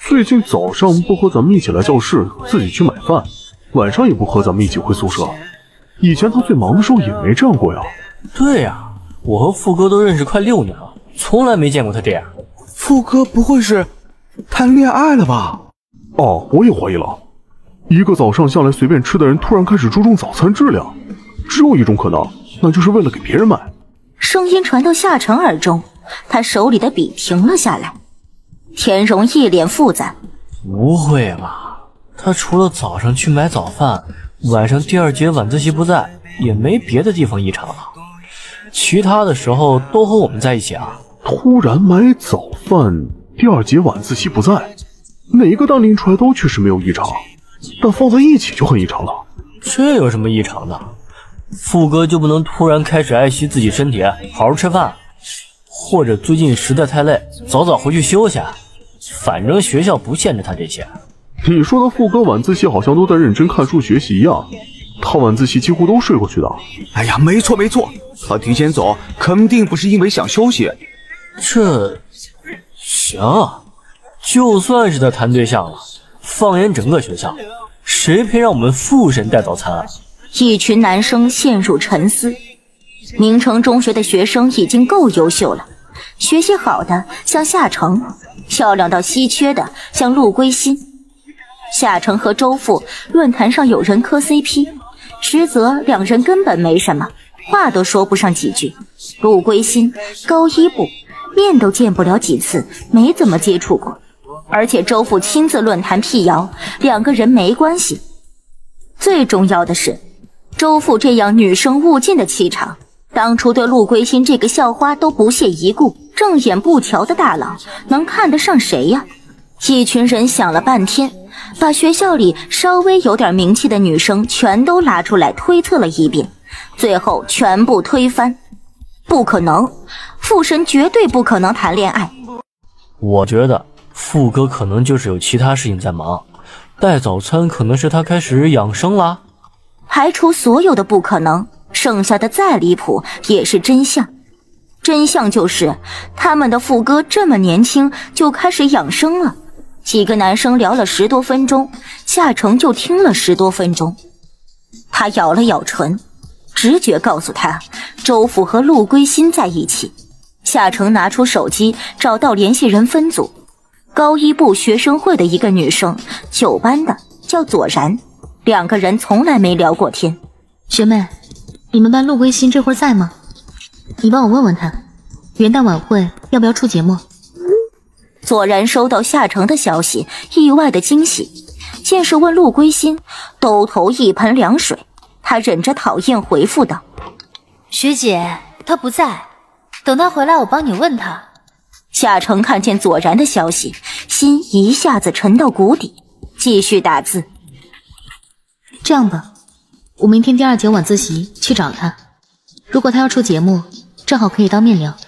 最近早上不和咱们一起来教室，自己去买饭，晚上也不和咱们一起回宿舍。以前他最忙的时候也没这样过呀。 对呀，我和富哥都认识快6年了，从来没见过他这样。 富哥不会是谈恋爱了吧？ 哦，我也怀疑了。一个早上向来随便吃的人，突然开始注重早餐质量，只有一种可能，那就是为了给别人买。 声音传到夏晨耳中，他手里的笔停了下来。田荣一脸复杂， 不会吧？他除了早上去买早饭，晚上第2节晚自习不在，也没别的地方异常了。其他的时候都和我们在一起啊。 突然买早饭，第2节晚自习不在，哪个单拎出来都确实没有异常，但放在一起就很异常了。 这有什么异常的？富哥就不能突然开始爱惜自己身体，好好吃饭，或者最近实在太累，早早回去休息。反正学校不限制他这些。 你说的富哥晚自习好像都在认真看书学习一样，他晚自习几乎都睡过去的。 哎呀，没错，他提前走肯定不是因为想休息。 这行，就算是他谈对象了，放眼整个学校，谁配让我们副神带早餐啊？ 一群男生陷入沉思。明城中学的学生已经够优秀了，学习好的像夏成，漂亮到稀缺的像陆归心。夏成和周父论坛上有人磕 CP， 实则两人根本没什么，话都说不上几句。陆归心高1部，面都见不了几次，没怎么接触过，而且周父亲自论坛辟谣，两个人没关系。最重要的是，周父这样女生勿近的气场，当初对陆归心这个校花都不屑一顾，正眼不瞧的大佬能看得上谁呀？一群人想了半天，把学校里稍微有点名气的女生全都拉出来推测了一遍，最后全部推翻。不可能，父神绝对不可能谈恋爱。 我觉得富哥可能就是有其他事情在忙，带早餐可能是他开始养生啦。 排除所有的不可能，剩下的再离谱也是真相。真相就是他们的富哥这么年轻就开始养生了。几个男生聊了10多分钟，夏成就听了10多分钟。他咬了咬唇，直觉告诉他周父和陆归心在一起。夏成拿出手机找到联系人分组，高1部学生会的一个女生，9班的，叫左然，两个人从来没聊过天。 学妹，你们班陆归心这会儿在吗？你帮我问问他，元旦晚会要不要出节目？ 左然收到夏成的消息，意外的惊喜，见是问陆归心，兜头一盆凉水。他忍着讨厌回复道： 学姐，他不在，等他回来我帮你问他。 夏成看见左然的消息，心一下子沉到谷底，继续打字。 这样吧，我明天第2节晚自习去找他，如果他要出节目，正好可以当面聊。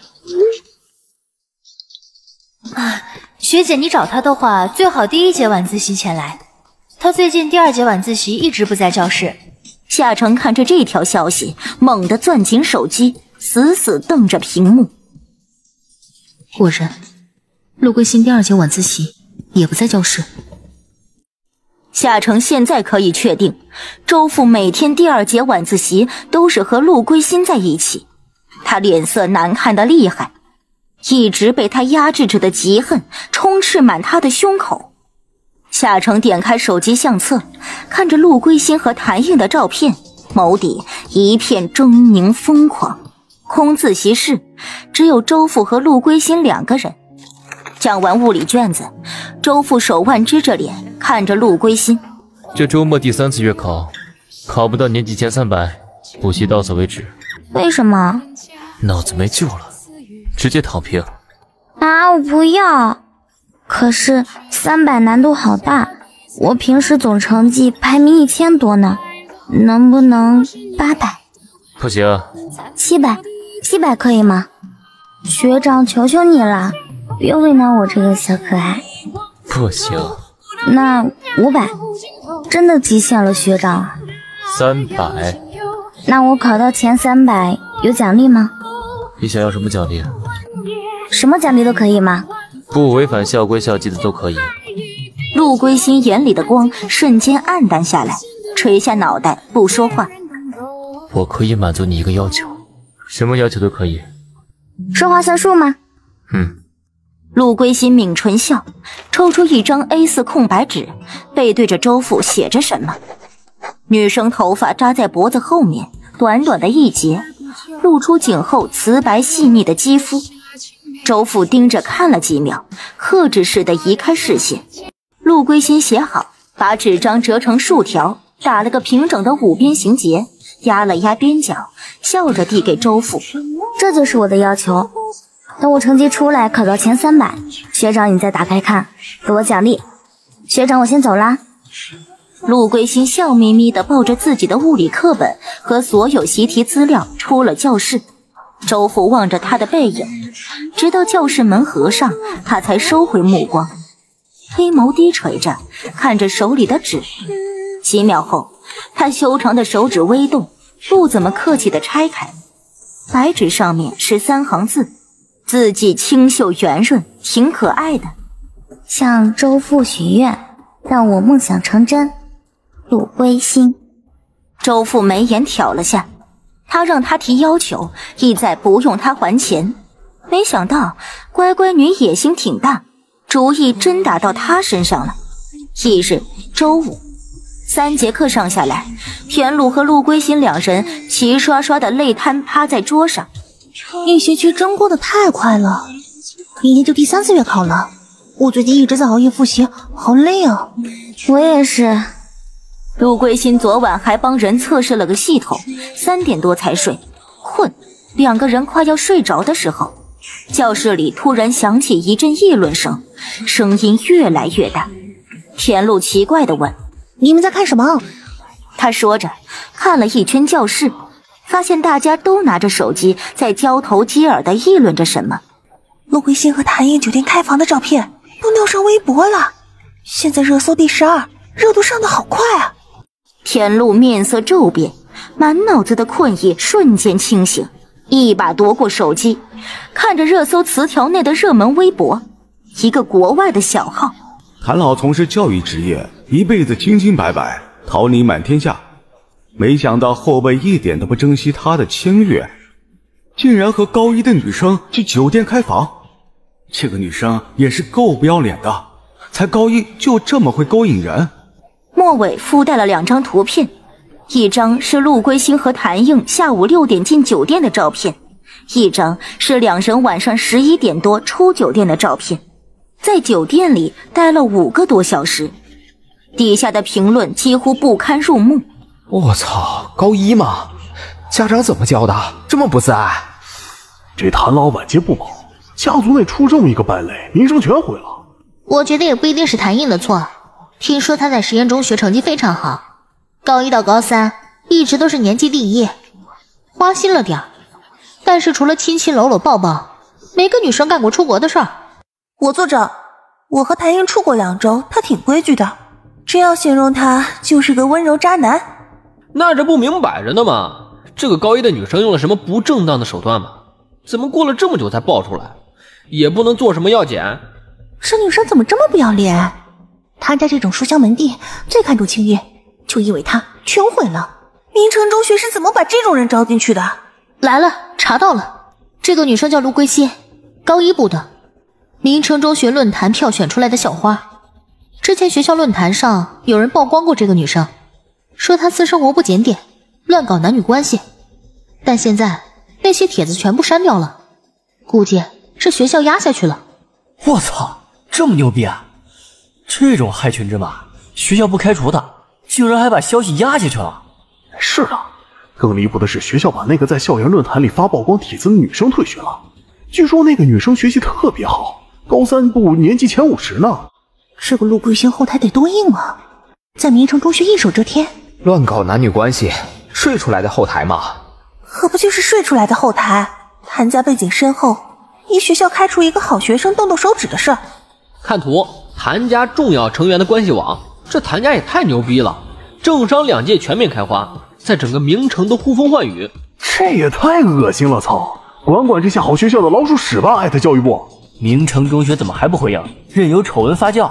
学姐，你找他的话，最好第1节晚自习前来。他最近第2节晚自习一直不在教室。 夏成看着这条消息，猛地攥紧手机，死死瞪着屏幕。 果然，陆归心第2节晚自习也不在教室。 夏成现在可以确定，周父每天第2节晚自习都是和陆归心在一起。他脸色难看得厉害，一直被他压制着的嫉恨充斥满他的胸口。夏成点开手机相册，看着陆归心和谭映的照片，眸底一片狰狞疯狂。空自习室，只有周父和陆归心2个人。讲完物理卷子，周父手腕支着脸，看着陆归心。 这周末第3次月考，考不到年级前300，补习到此为止。 为什么？ 脑子没救了，直接躺平。 啊，我不要。可是300难度好大，我平时总成绩排名1000多呢，能不能800？ 不行。 700可以吗？学长，求求你了，别为难我这个小可爱。 不行。 那500，真的极限了，学长。 300。 那我考到前300有奖励吗？ 你想要什么奖励？ 什么奖励都可以吗？ 不违反校规校纪的都可以。 陆归心眼里的光瞬间暗淡下来，垂下脑袋不说话。 我可以满足你一个要求，什么要求都可以。 说话算数吗？ 陆归心抿唇笑，抽出一张 A4 空白纸，背对着周父写着什么。女生头发扎在脖子后面，短短的一截，露出颈后瓷白细腻的肌肤。周父盯着看了几秒，克制似的移开视线。陆归心写好，把纸张折成竖条，打了个平整的5边形结，压了压边角，笑着递给周父。 这就是我的要求。等我成绩出来考到前300，学长你再打开看，给我奖励。学长我先走啦。 陆归心笑眯眯地抱着自己的物理课本和所有习题资料出了教室。周父望着他的背影，直到教室门合上，他才收回目光，黑眸低垂着看着手里的纸。几秒后，他修长的手指微动，不怎么客气地拆开，白纸上面是3行字，字迹清秀圆润，挺可爱的。 向周父许愿，让我梦想成真。陆归心。 周父眉眼挑了下，他让他提要求，意在不用他还钱。没想到乖乖女野心挺大，主意真打到他身上了。翌日周五，3节课上下来，田鲁和陆归心2人齐刷刷的累瘫趴在桌上。 一学期真过得太快了，明天就第3次月考了。我最近一直在熬夜复习，好累啊。 我也是。 陆归心昨晚还帮人测试了个系统，3点多才睡，困。2个人快要睡着的时候，教室里突然响起一阵议论声，声音越来越大。田路奇怪地问：“ 你们在看什么？” 他说着看了一圈教室，发现大家都拿着手机在交头接耳地议论着什么。 陆归心和谭英酒店开房的照片都闹上微博了，现在热搜第12，热度上得好快啊！ 田路面色骤变，满脑子的困意瞬间清醒，一把夺过手机，看着热搜词条内的热门微博，一个国外的小号： 谭老从事教育职业，一辈子清清白白，桃李满天下，没想到后辈一点都不珍惜他的签约，竟然和高一的女生去酒店开房。这个女生也是够不要脸的，才高一就这么会勾引人。 末尾附带了2张图片，一张是陆归心和谭英下午6点进酒店的照片，一张是2人晚上11点多出酒店的照片，在酒店里待了5个多小时。底下的评论几乎不堪入目。 我操，高一吗？家长怎么教的？这么不自爱？ 这谭老晚节不保，家族内出这么一个败类，名声全毁了。 我觉得也不一定是谭英的错，听说他在实验中学成绩非常好，高1到高3一直都是年级第1，花心了点儿，但是除了亲亲搂搂抱抱，没个女生干过出国的事儿。 我作证，我和谭英处过2周，他挺规矩的，这样形容他就是个温柔渣男。 那这不明摆着呢吗？这个高一的女生用了什么不正当的手段吗？怎么过了这么久才爆出来？也不能做什么药检。 这女生怎么这么不要脸？谭家这种书香门第最看重清誉，就因为她全毁了。 明城中学是怎么把这种人招进去的？ 来了，查到了，这个女生叫陆归心，高一部的，明城中学论坛票选出来的校花。之前学校论坛上有人曝光过这个女生，说她私生活不检点，乱搞男女关系，但现在那些帖子全部删掉了，估计是学校压下去了。 我操，这么牛逼啊！这种害群之马，学校不开除的，竟然还把消息压下去了。 是的，更离谱的是，学校把那个在校园论坛里发曝光帖子的女生退学了。据说那个女生学习特别好，高3部年级前50呢。 这个陆桂星后台得多硬啊，在明城中学一手遮天。 乱搞男女关系，睡出来的后台嘛。 可不就是睡出来的后台？谭家背景深厚，一学校开除一个好学生动动手指的事儿。 看图，谭家重要成员的关系网，这谭家也太牛逼了，政商2界全面开花，在整个明城都呼风唤雨。 这也太恶心了，操！管管这些好学校的老鼠屎吧！艾特教育部。 明城中学怎么还不回应？任由丑闻发酵。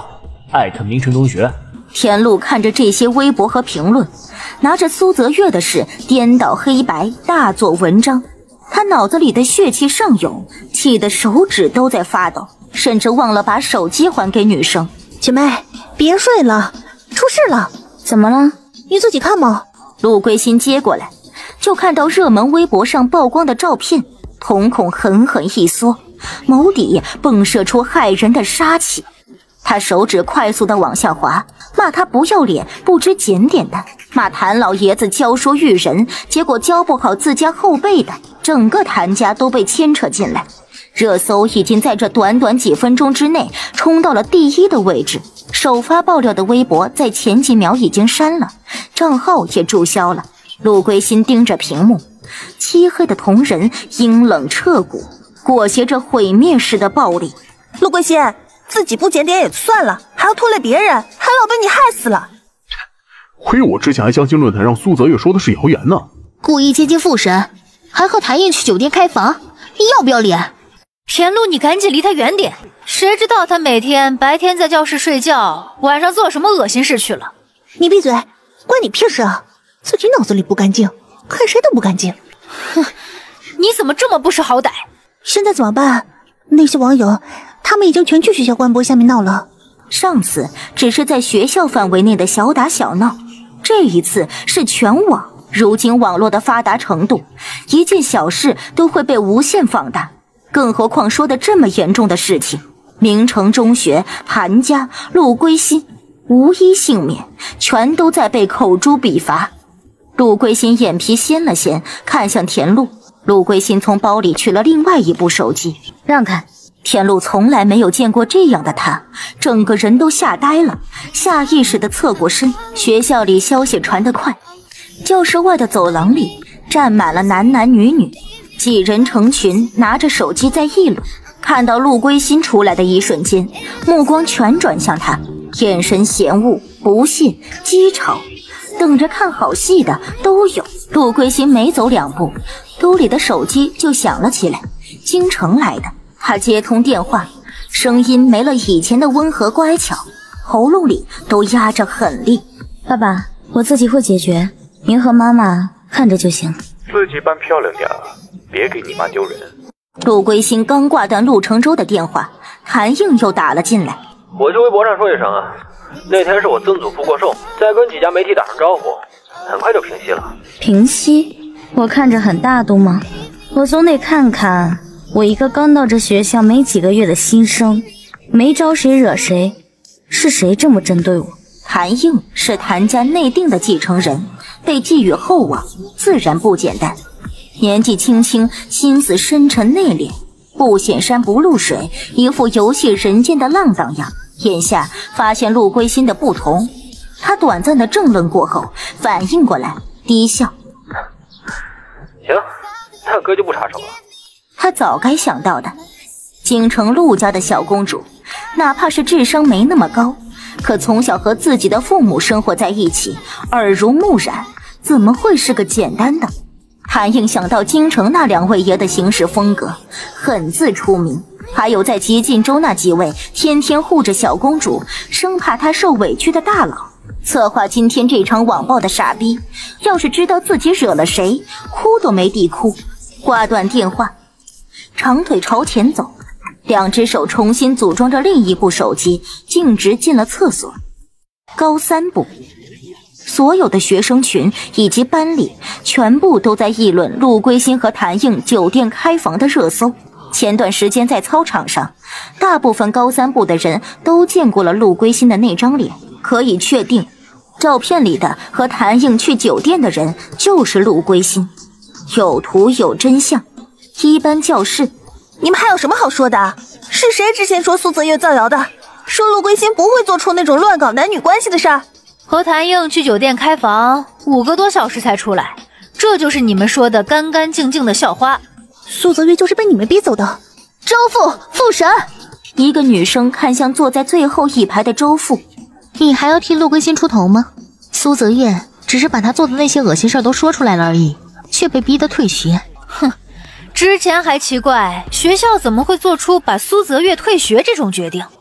名城中学。 田路看着这些微博和评论，拿着苏泽月的事颠倒黑白，大做文章。他脑子里的血气上涌，气得手指都在发抖，甚至忘了把手机还给女生。 姐妹，别睡了，出事了！ 怎么了？ 你自己看嘛。 陆归心接过来，就看到热门微博上曝光的照片，瞳孔狠狠一缩，眸底迸射出骇人的杀气。他手指快速地往下滑，骂他不要脸、不知检点的，骂谭老爷子教书育人，结果教不好自家后辈的，整个谭家都被牵扯进来。热搜已经在这短短几分钟之内冲到了第1的位置，首发爆料的微博在前几秒已经删了，账号也注销了。陆归心盯着屏幕，漆黑的瞳仁阴冷彻骨，裹挟着毁灭式的暴力。 陆归心，自己不检点也就算了，还要拖累别人，韩老被你害死了。 亏我之前还相信论坛上苏泽月说的是谣言呢。 故意接近父神，还和谭印去酒店开房，你要不要脸？ 田路，你赶紧离他远点，谁知道他每天白天在教室睡觉，晚上做什么恶心事去了。 你闭嘴，关你屁事啊！自己脑子里不干净，看谁都不干净。 哼，你怎么这么不识好歹？ 现在怎么办？那些网友他们已经全去学校官博下面闹了。 上次只是在学校范围内的小打小闹，这一次是全网。如今网络的发达程度，一件小事都会被无限放大，更何况说的这么严重的事情。明城中学、谭家、陆归心无一幸免，全都在被口诛笔伐。陆归心眼皮掀了掀，看向田路。陆归心从包里取了另外一部手机， 让开。 田路从来没有见过这样的他，整个人都吓呆了，下意识地侧过身。学校里消息传得快，教室外的走廊里站满了男男女女，几人成群，拿着手机在议论。看到陆归心出来的一瞬间，目光全转向他，眼神嫌恶、不屑、讥嘲，等着看好戏的都有。陆归心没走2步，兜里的手机就响了起来，京城来的。他接通电话，声音没了以前的温和乖巧，喉咙里都压着狠力。 爸爸，我自己会解决，您和妈妈看着就行。 自己扮漂亮点，别给你妈丢人。 陆归心刚挂断陆承洲的电话，谭应又打了进来。 我去微博上说一声啊，那天是我曾祖父过寿，再跟几家媒体打声招呼，很快就平息了。 平息？我看着很大度吗？我总得看看我一个刚到这学校没几个月的新生，没招谁惹谁，是谁这么针对我？ 谭应是谭家内定的继承人，被寄予厚望，自然不简单。年纪轻轻，心思深沉内敛，不显山不露水，一副游戏人间的浪荡样。眼下发现陆归心的不同，他短暂的怔愣过后反应过来，低笑。 行，那哥就不插手了。 他早该想到的，京城陆家的小公主，哪怕是智商没那么高，可从小和自己的父母生活在一起，耳濡目染，怎么会是个简单的？谭应想到京城那2位爷的行事风格，很自出名，还有在吉晋州那几位天天护着小公主，生怕她受委屈的大佬，策划今天这场网暴的傻逼，要是知道自己惹了谁，哭都没地哭。挂断电话，长腿朝前走，2只手重新组装着另一部手机，径直进了厕所。高3部，所有的学生群以及班里全部都在议论陆归心和谭应酒店开房的热搜。前段时间在操场上，大部分高3部的人都见过了陆归心的那张脸，可以确定照片里的和谭应去酒店的人就是陆归心，有图有真相。一般教室， 你们还有什么好说的？是谁之前说苏泽月造谣的？说陆归心不会做出那种乱搞男女关系的事儿？ 和谭应去酒店开房5个多小时才出来，这就是你们说的干干净净的校花。 苏泽月就是被你们逼走的。 周父，父神！一个女生看向坐在最后一排的周父， 你还要替陆归心出头吗？苏泽月只是把他做的那些恶心事都说出来了而已，却被逼得退学。 哼，之前还奇怪学校怎么会做出把苏泽月退学这种决定，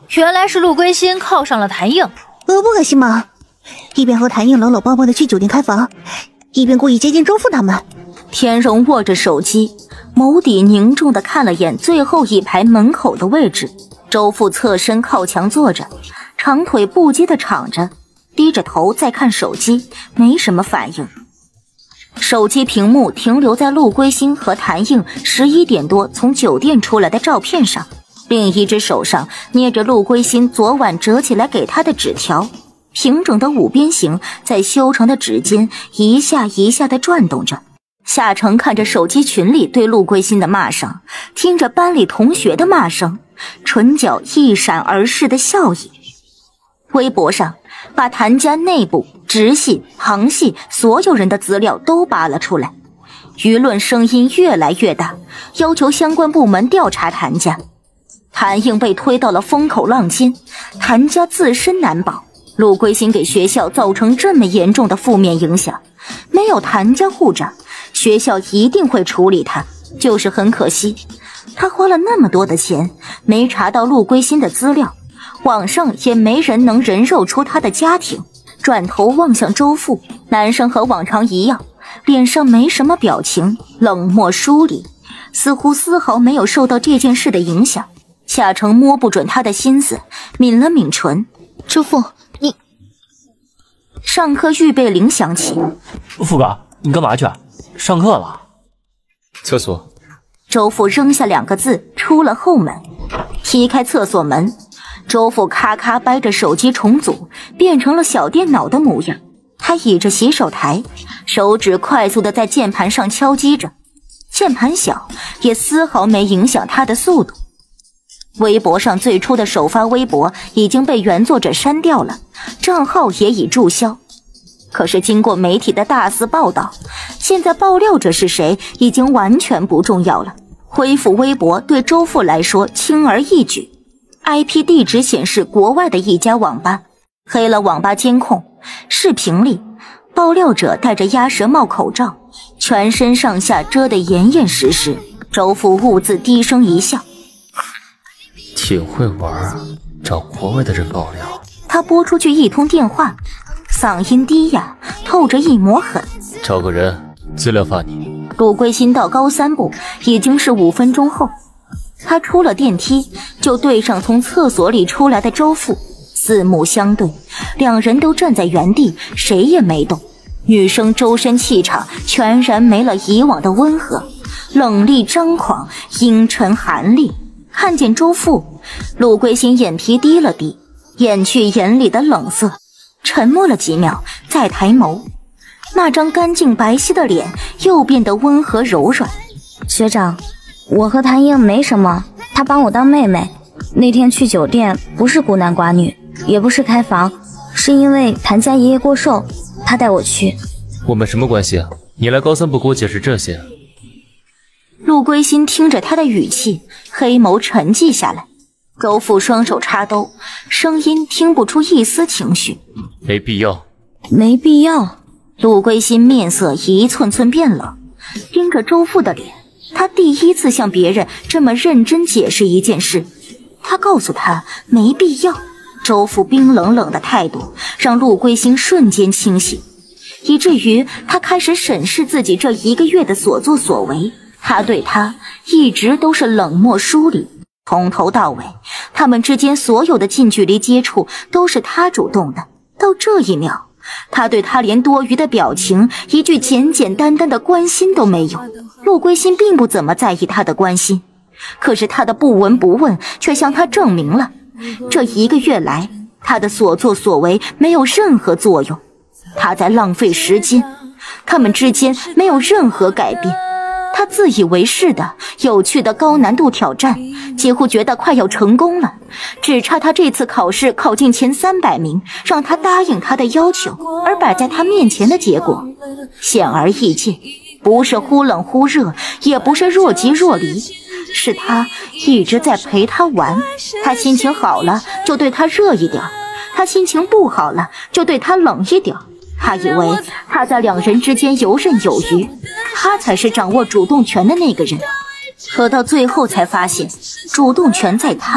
原来是陆归心靠上了谭映， 不可惜吗？一边和谭映搂搂抱抱的去酒店开房，一边故意接近周父他们。 田荣握着手机，眸底凝重地看了眼最后一排门口的位置。周父侧身靠墙坐着，长腿不羁地敞着，低着头在看手机，没什么反应。手机屏幕停留在陆归心和谭映11点多从酒店出来的照片上，另一只手上捏着陆归心昨晚折起来给他的纸条，平整的五边形在修长的指尖一下一下地转动着。夏成看着手机群里对陆归心的骂声，听着班里同学的骂声，唇角一闪而逝的笑意。微博上把谭家内部、直系、旁系所有人的资料都扒了出来，舆论声音越来越大，要求相关部门调查谭家。谭映被推到了风口浪尖，谭家自身难保，陆归心给学校造成这么严重的负面影响，没有谭家护着，学校一定会处理他，就是很可惜，他花了那么多的钱，没查到陆归心的资料，网上也没人能人肉出他的家庭。转头望向周父，男生和往常一样，脸上没什么表情，冷漠疏离，似乎丝毫没有受到这件事的影响。夏成摸不准他的心思，抿了抿唇。 周父，你…… 上课预备铃响起。 父哥，你干嘛去？上课了。 厕所。 周父扔下2个字，出了后门。踢开厕所门，周父咔咔掰着手机重组，变成了小电脑的模样。他倚着洗手台，手指快速地在键盘上敲击着，键盘小也丝毫没影响他的速度。微博上最初的首发微博已经被原作者删掉了，账号也已注销。可是经过媒体的大肆报道，现在爆料者是谁已经完全不重要了。恢复微博对周父来说轻而易举， IP 地址显示国外的一家网吧，黑了网吧监控，视频里爆料者戴着鸭舌帽口罩，全身上下遮得严严实实。周父兀自低声一笑， 挺会玩，找国外的人爆料。 他拨出去一通电话，嗓音低哑，透着一抹狠。 找个人，资料发你。 陆归心到高3部已经是5分钟后，他出了电梯就对上从厕所里出来的周父，四目相对，两人都站在原地，谁也没动。女生周身气场全然没了以往的温和，冷厉张狂，阴沉寒厉。看见周父，陆归心眼皮低了低，掩去眼里的冷色，沉默了几秒，再抬眸，那张干净白皙的脸又变得温和柔软。 学长，我和谭映没什么，她帮我当妹妹。那天去酒店不是孤男寡女，也不是开房，是因为谭家爷爷过寿，她带我去。 我们什么关系啊？你来高3部给我解释这些。 陆归心听着他的语气，黑眸沉寂下来。周父双手插兜，声音听不出一丝情绪。 没必要。 没必要。 陆归心面色一寸寸变冷，盯着周父的脸，他第一次向别人这么认真解释一件事。他告诉他没必要。周父冰冷冷的态度让陆归心瞬间清醒，以至于他开始审视自己这1个月的所作所为。他对他一直都是冷漠疏离，从头到尾，他们之间所有的近距离接触都是他主动的。到这一秒，他对他连多余的表情，一句简简单单的关心都没有。陆归心并不怎么在意他的关心，可是他的不闻不问却向他证明了，这1个月来，他的所作所为没有任何作用，他在浪费时间，他们之间没有任何改变。他自以为是的有趣的高难度挑战，几乎觉得快要成功了，只差他这次考试考进前300名，让他答应他的要求。而摆在他面前的结果显而易见，不是忽冷忽热，也不是若即若离，是他一直在陪他玩。他心情好了就对他热一点，他心情不好了就对他冷一点。他以为他在两人之间游刃有余，他才是掌握主动权的那个人，可到最后才发现，主动权在他，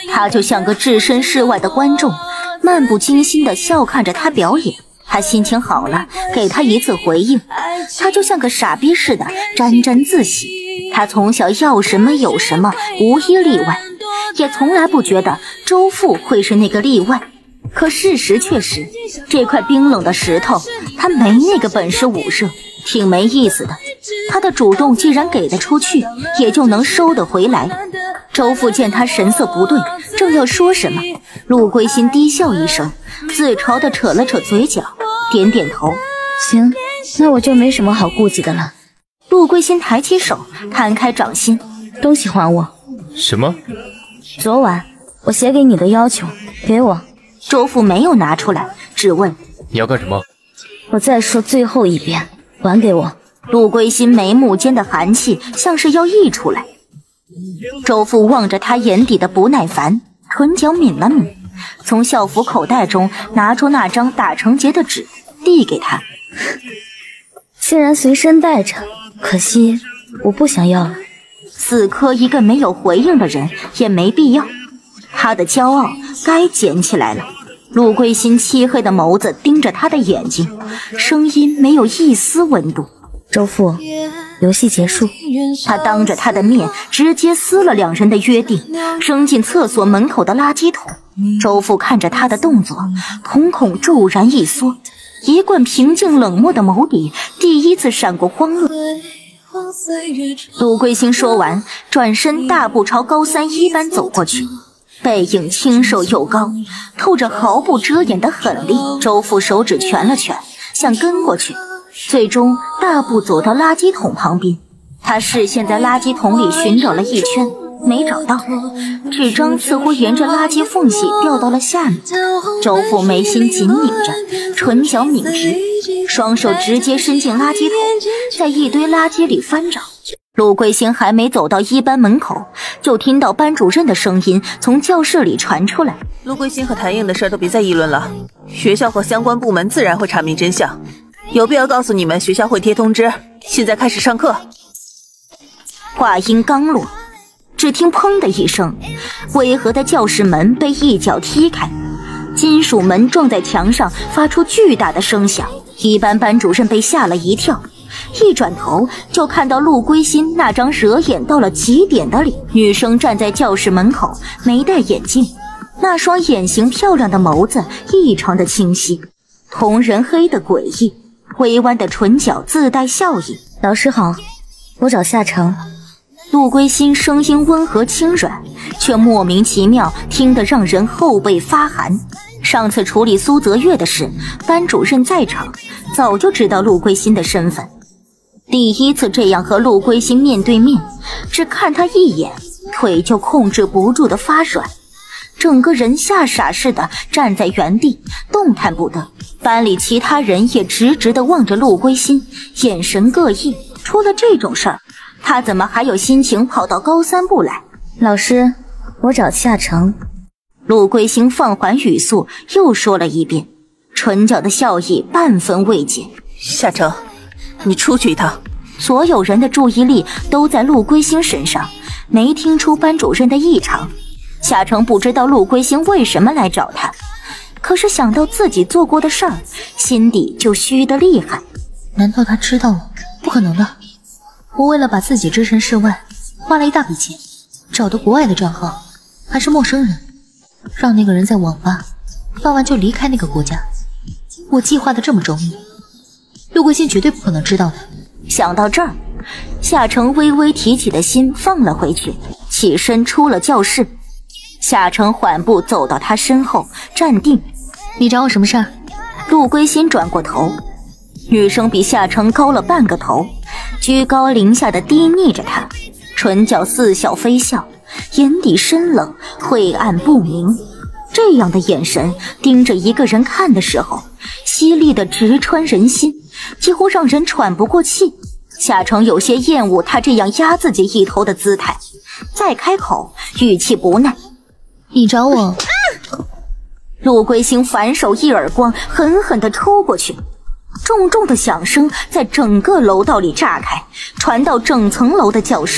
他就像个置身事外的观众，漫不经心地笑看着他表演。他心情好了，给他一次回应，他就像个傻逼似的沾沾自喜。他从小要什么有什么，无一例外，也从来不觉得周父会是那个例外。可事实却是，这块冰冷的石头，他没那个本事捂热，挺没意思的。他的主动既然给得出去，也就能收得回来。周父见他神色不对，正要说什么，陆归心低笑一声，自嘲地扯了扯嘴角，点点头。 行，那我就没什么好顾忌的了。 陆归心抬起手，摊开掌心， 东西还我。 什么？ 昨晚我写给你的要求，给我。 周父没有拿出来，只问你要干什么？ 我再说最后一遍，还给我。 陆归心眉目间的寒气像是要溢出来。周父望着他眼底的不耐烦，唇角抿了抿，从校服口袋中拿出那张打成结的纸，递给他。 虽然随身带着，可惜我不想要了。 死磕一个没有回应的人也没必要，他的骄傲该捡起来了。陆归心漆黑的眸子盯着他的眼睛，声音没有一丝温度。 周父，游戏结束。 他当着他的面直接撕了两人的约定，扔进厕所门口的垃圾桶。周父看着他的动作，瞳孔骤然一缩，一贯平静冷漠的眸底第一次闪过慌乱。陆归心说完，转身大步朝高三一班走过去，背影清瘦又高，透着毫不遮掩的狠厉。周父手指蜷了蜷，想跟过去，最终大步走到垃圾桶旁边。他视线在垃圾桶里寻找了一圈，没找到，纸张似乎沿着垃圾缝隙掉到了下面。周父眉心紧拧着，唇角抿直，双手直接伸进垃圾桶，在一堆垃圾里翻找。陆归心还没走到一班门口，就听到班主任的声音从教室里传出来： 陆归心和谭颖的事都别再议论了，学校和相关部门自然会查明真相。有必要告诉你们，学校会贴通知，现在开始上课。 话音刚落，只听砰的一声，巍峨的教室门被一脚踢开，金属门撞在墙上，发出巨大的声响。一班班主任被吓了一跳，一转头就看到陆归心那张惹眼到了极点的脸。女生站在教室门口，没戴眼镜，那双眼型漂亮的眸子异常的清晰，瞳仁黑的诡异，微弯的唇角自带笑意。 老师好，我找夏成。 陆归心声音温和轻软，却莫名其妙听得让人后背发寒。上次处理苏泽月的事，班主任在场，早就知道陆归心的身份。第一次这样和陆归心面对面，只看他一眼，腿就控制不住的发软，整个人吓傻似的站在原地，动弹不得。班里其他人也直直地望着陆归心，眼神各异。出了这种事儿，他怎么还有心情跑到高三部来？ 老师，我找夏成。 陆归心放缓语速，又说了一遍，唇角的笑意半分未减。 夏成，你出去一趟。 所有人的注意力都在陆归心身上，没听出班主任的异常。夏成不知道陆归心为什么来找他，可是想到自己做过的事儿，心底就虚得厉害。 难道他知道了？不可能的，我为了把自己置身事外，花了一大笔钱，找的国外的账号，还是陌生人，让那个人在网吧发完就离开那个国家。我计划的这么周密，陆归心绝对不可能知道的。 想到这儿，夏成微微提起的心放了回去，起身出了教室。夏成缓步走到他身后，站定。 你找我什么事儿？ 陆归心转过头，女生比夏成高了半个头，居高临下的低睨着他，唇角似笑非笑，眼底深冷，晦暗不明。这样的眼神盯着一个人看的时候，犀利的直穿人心，几乎让人喘不过气。夏成有些厌恶他这样压自己一头的姿态，再开口，语气不耐： 你找我？ 陆归心反手一耳光狠狠地抽过去，重重的响声在整个楼道里炸开，传到整层楼的教室。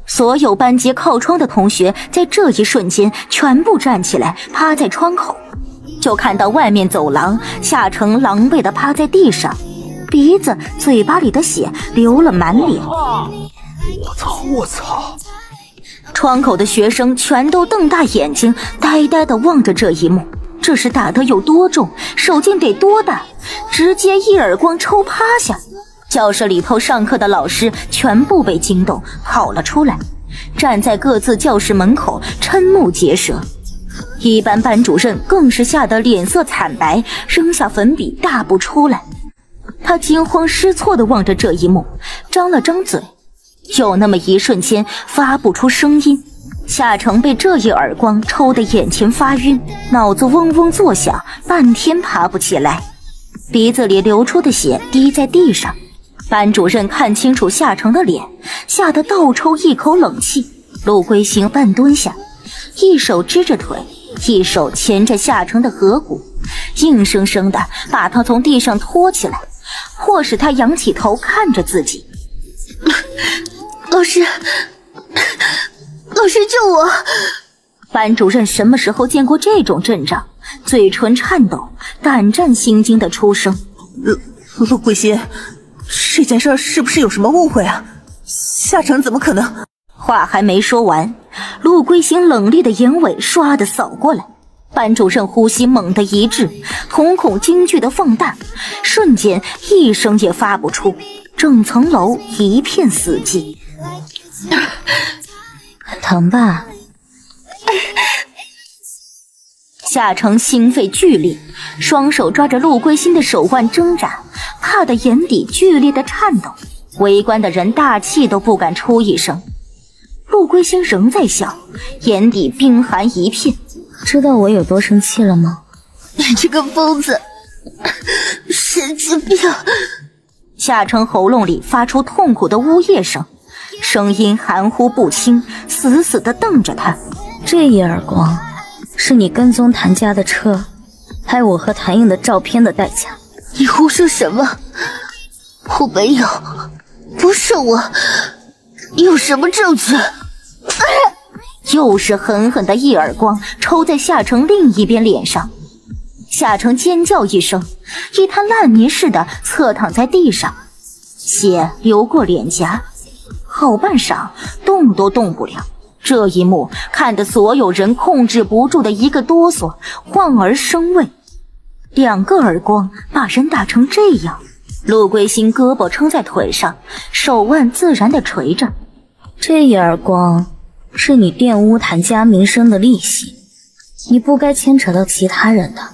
所有班级靠窗的同学在这一瞬间全部站起来，趴在窗口，就看到外面走廊夏橙狼狈地趴在地上，鼻子、嘴巴里的血流了满脸。 我操！ 窗口的学生全都瞪大眼睛，呆呆地望着这一幕。这是打得有多重，手劲得多大，直接一耳光抽趴下。教室里头上课的老师全部被惊动，跑了出来，站在各自教室门口瞠目结舌。一班班主任更是吓得脸色惨白，扔下粉笔大步出来。他惊慌失措地望着这一幕，张了张嘴，有那么一瞬间发不出声音。夏橙被这一耳光抽得眼前发晕，脑子嗡嗡作响，半天爬不起来，鼻子里流出的血滴在地上。班主任看清楚夏橙的脸，吓得倒抽一口冷气。陆归行半蹲下，一手支着腿，一手钳着夏橙的颌骨，硬生生地把他从地上拖起来，迫使他仰起头看着自己。 老师救我！ 班主任什么时候见过这种阵仗，嘴唇颤抖，胆战心惊的出声： 陆归心，这件事是不是有什么误会啊？夏橙怎么可能？ 话还没说完，陆归心冷厉的眼尾唰地扫过来，班主任呼吸猛地一滞，瞳孔惊惧的放大，瞬间一声也发不出，整层楼一片死寂。 疼吧？ 夏橙心肺剧烈，双手抓着陆归心的手腕挣扎，怕得眼底剧烈的颤抖，围观的人大气都不敢出一声。陆归心仍在笑，眼底冰寒一片。 知道我有多生气了吗？ 你这个疯子，神经病！ 夏橙喉咙里发出痛苦的呜咽声，声音含糊不清，死死地瞪着他。 这一耳光是你跟踪谭家的车，拍我和谭颖的照片的代价。 你胡说什么？我没有，不是我，你有什么证据？ 又是狠狠的一耳光抽在夏橙另一边脸上。夏橙尖叫一声，一滩烂泥似的侧躺在地上，血流过脸颊，好半晌动都动不了。这一幕看得所有人控制不住的一个哆嗦，望而生畏。2个耳光把人打成这样，陆归心胳膊撑在腿上，手腕自然地垂着。 这一耳光是你玷污谭家名声的利息，你不该牵扯到其他人的。